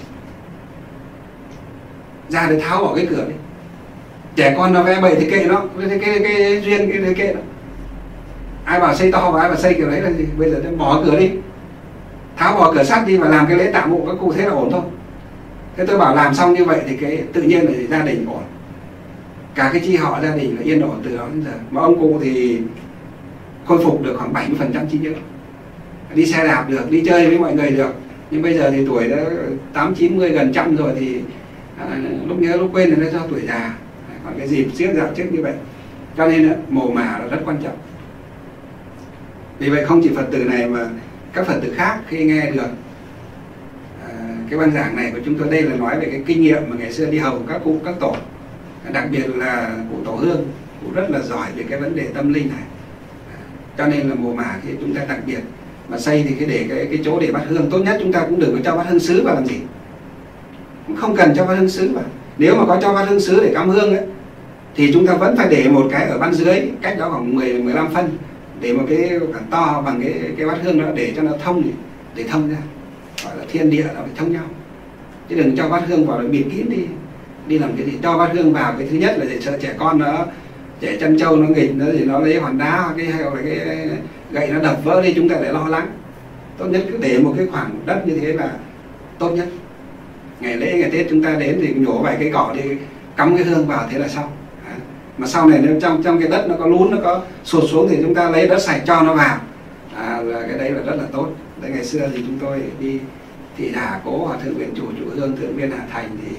ra để tháo bỏ cái cửa đi. Trẻ con nó vẽ bậy thì kệ nó, cái duyên cái kệ nó. Ai bảo xây to và ai bảo xây kiểu đấy là gì? Bây giờ bỏ cửa đi, tháo bỏ cửa sắt đi và làm cái lễ tạ mộ các cụ, thế là ổn thôi. Thế tôi bảo làm xong như vậy thì cái tự nhiên là gia đình ổn, cả cái chi họ gia đình là yên ổn từ đó đến giờ. Mà ông cụ thì khôi phục được khoảng 70% trí nhớ. Đi xe đạp được, đi chơi với mọi người được. Nhưng bây giờ thì tuổi đã 8, 90, gần 100 rồi thì lúc nhớ lúc quên thì nó do tuổi già. Còn cái dịp siết dạo trước như vậy. Cho nên mồ mả là rất quan trọng. Vì vậy không chỉ Phật tử này mà các Phật tử khác khi nghe được cái băng giảng này của chúng tôi, đây là nói về cái kinh nghiệm mà ngày xưa đi hầu các cụ các tổ, đặc biệt là cụ Tổ Hương, cụ rất là giỏi về cái vấn đề tâm linh này. Cho nên là mồ mả thì chúng ta đặc biệt mà xây thì để cái chỗ để bát hương, tốt nhất chúng ta cũng đừng có cho bát hương sứ vào làm gì, cũng không cần cho bát hương sứ vào. Nếu mà có cho bát hương sứ để cắm hương ấy, thì chúng ta vẫn phải để một cái ở ban dưới cách đó khoảng 10-15 phân, để một cái khoảng to bằng cái bát hương đó để cho nó thông, để thông ra, gọi là thiên địa nó phải thông nhau, chứ đừng cho bát hương vào để bịt kín đi làm cái gì. Cho bát hương vào cái thứ nhất là để sợ trẻ con nó, trẻ chân trâu nó nghịch nó thì nó lấy hòn đá hoặc cái gậy nó đập vỡ đi, chúng ta lại lo lắng. Tốt nhất cứ để một cái khoảng đất như thế là tốt nhất. Ngày lễ ngày Tết chúng ta đến thì nhổ vài cái cỏ đi, cắm cái hương vào, thế là xong. Mà sau này nếu trong cái đất nó có lún, nó có sụt xuống thì chúng ta lấy đất sạch cho nó vào, là cái đấy là rất là tốt. Đấy, ngày xưa thì chúng tôi đi thị đà cố Hòa thượng Nguyện Chủ Hương Thượng Viên Hà Thành thì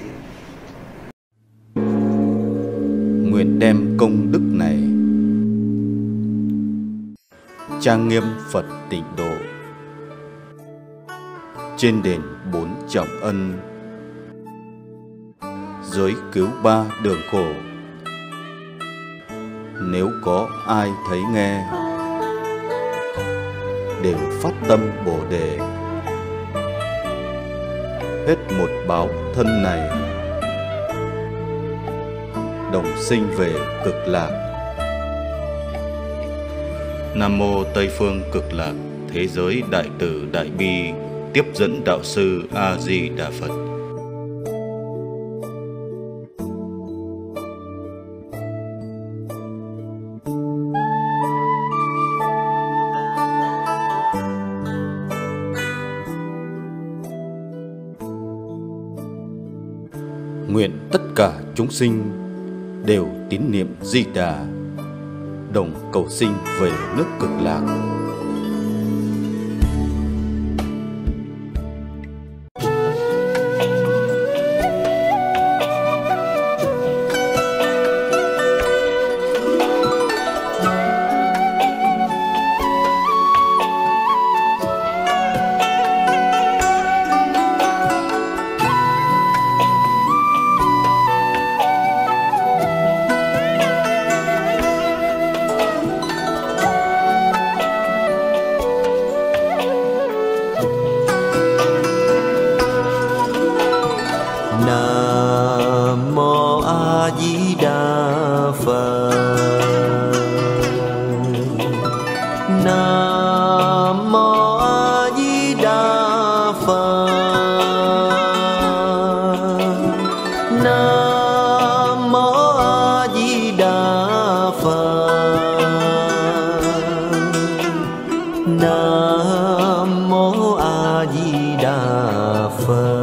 nguyện đem công đức này trang nghiêm Phật Tịnh Độ trên đền 4 trọng ân, giới cứu 3 đường khổ. Nếu có ai thấy nghe đều phát tâm Bồ Đề, hết một báo thân này đồng sinh về cực lạc. Nam mô Tây phương cực lạc thế giới đại từ đại bi tiếp dẫn đạo sư A Di Đà Phật. Nguyện tất cả chúng sinh đều tín niệm Di Đà, đồng cầu sinh về nước cực lạc. Nam mô A Di Đà Phật. Nam mô A Di Đà Phật. Nam mô A Di Đà Phật. Nam mô A Di Đà Phật.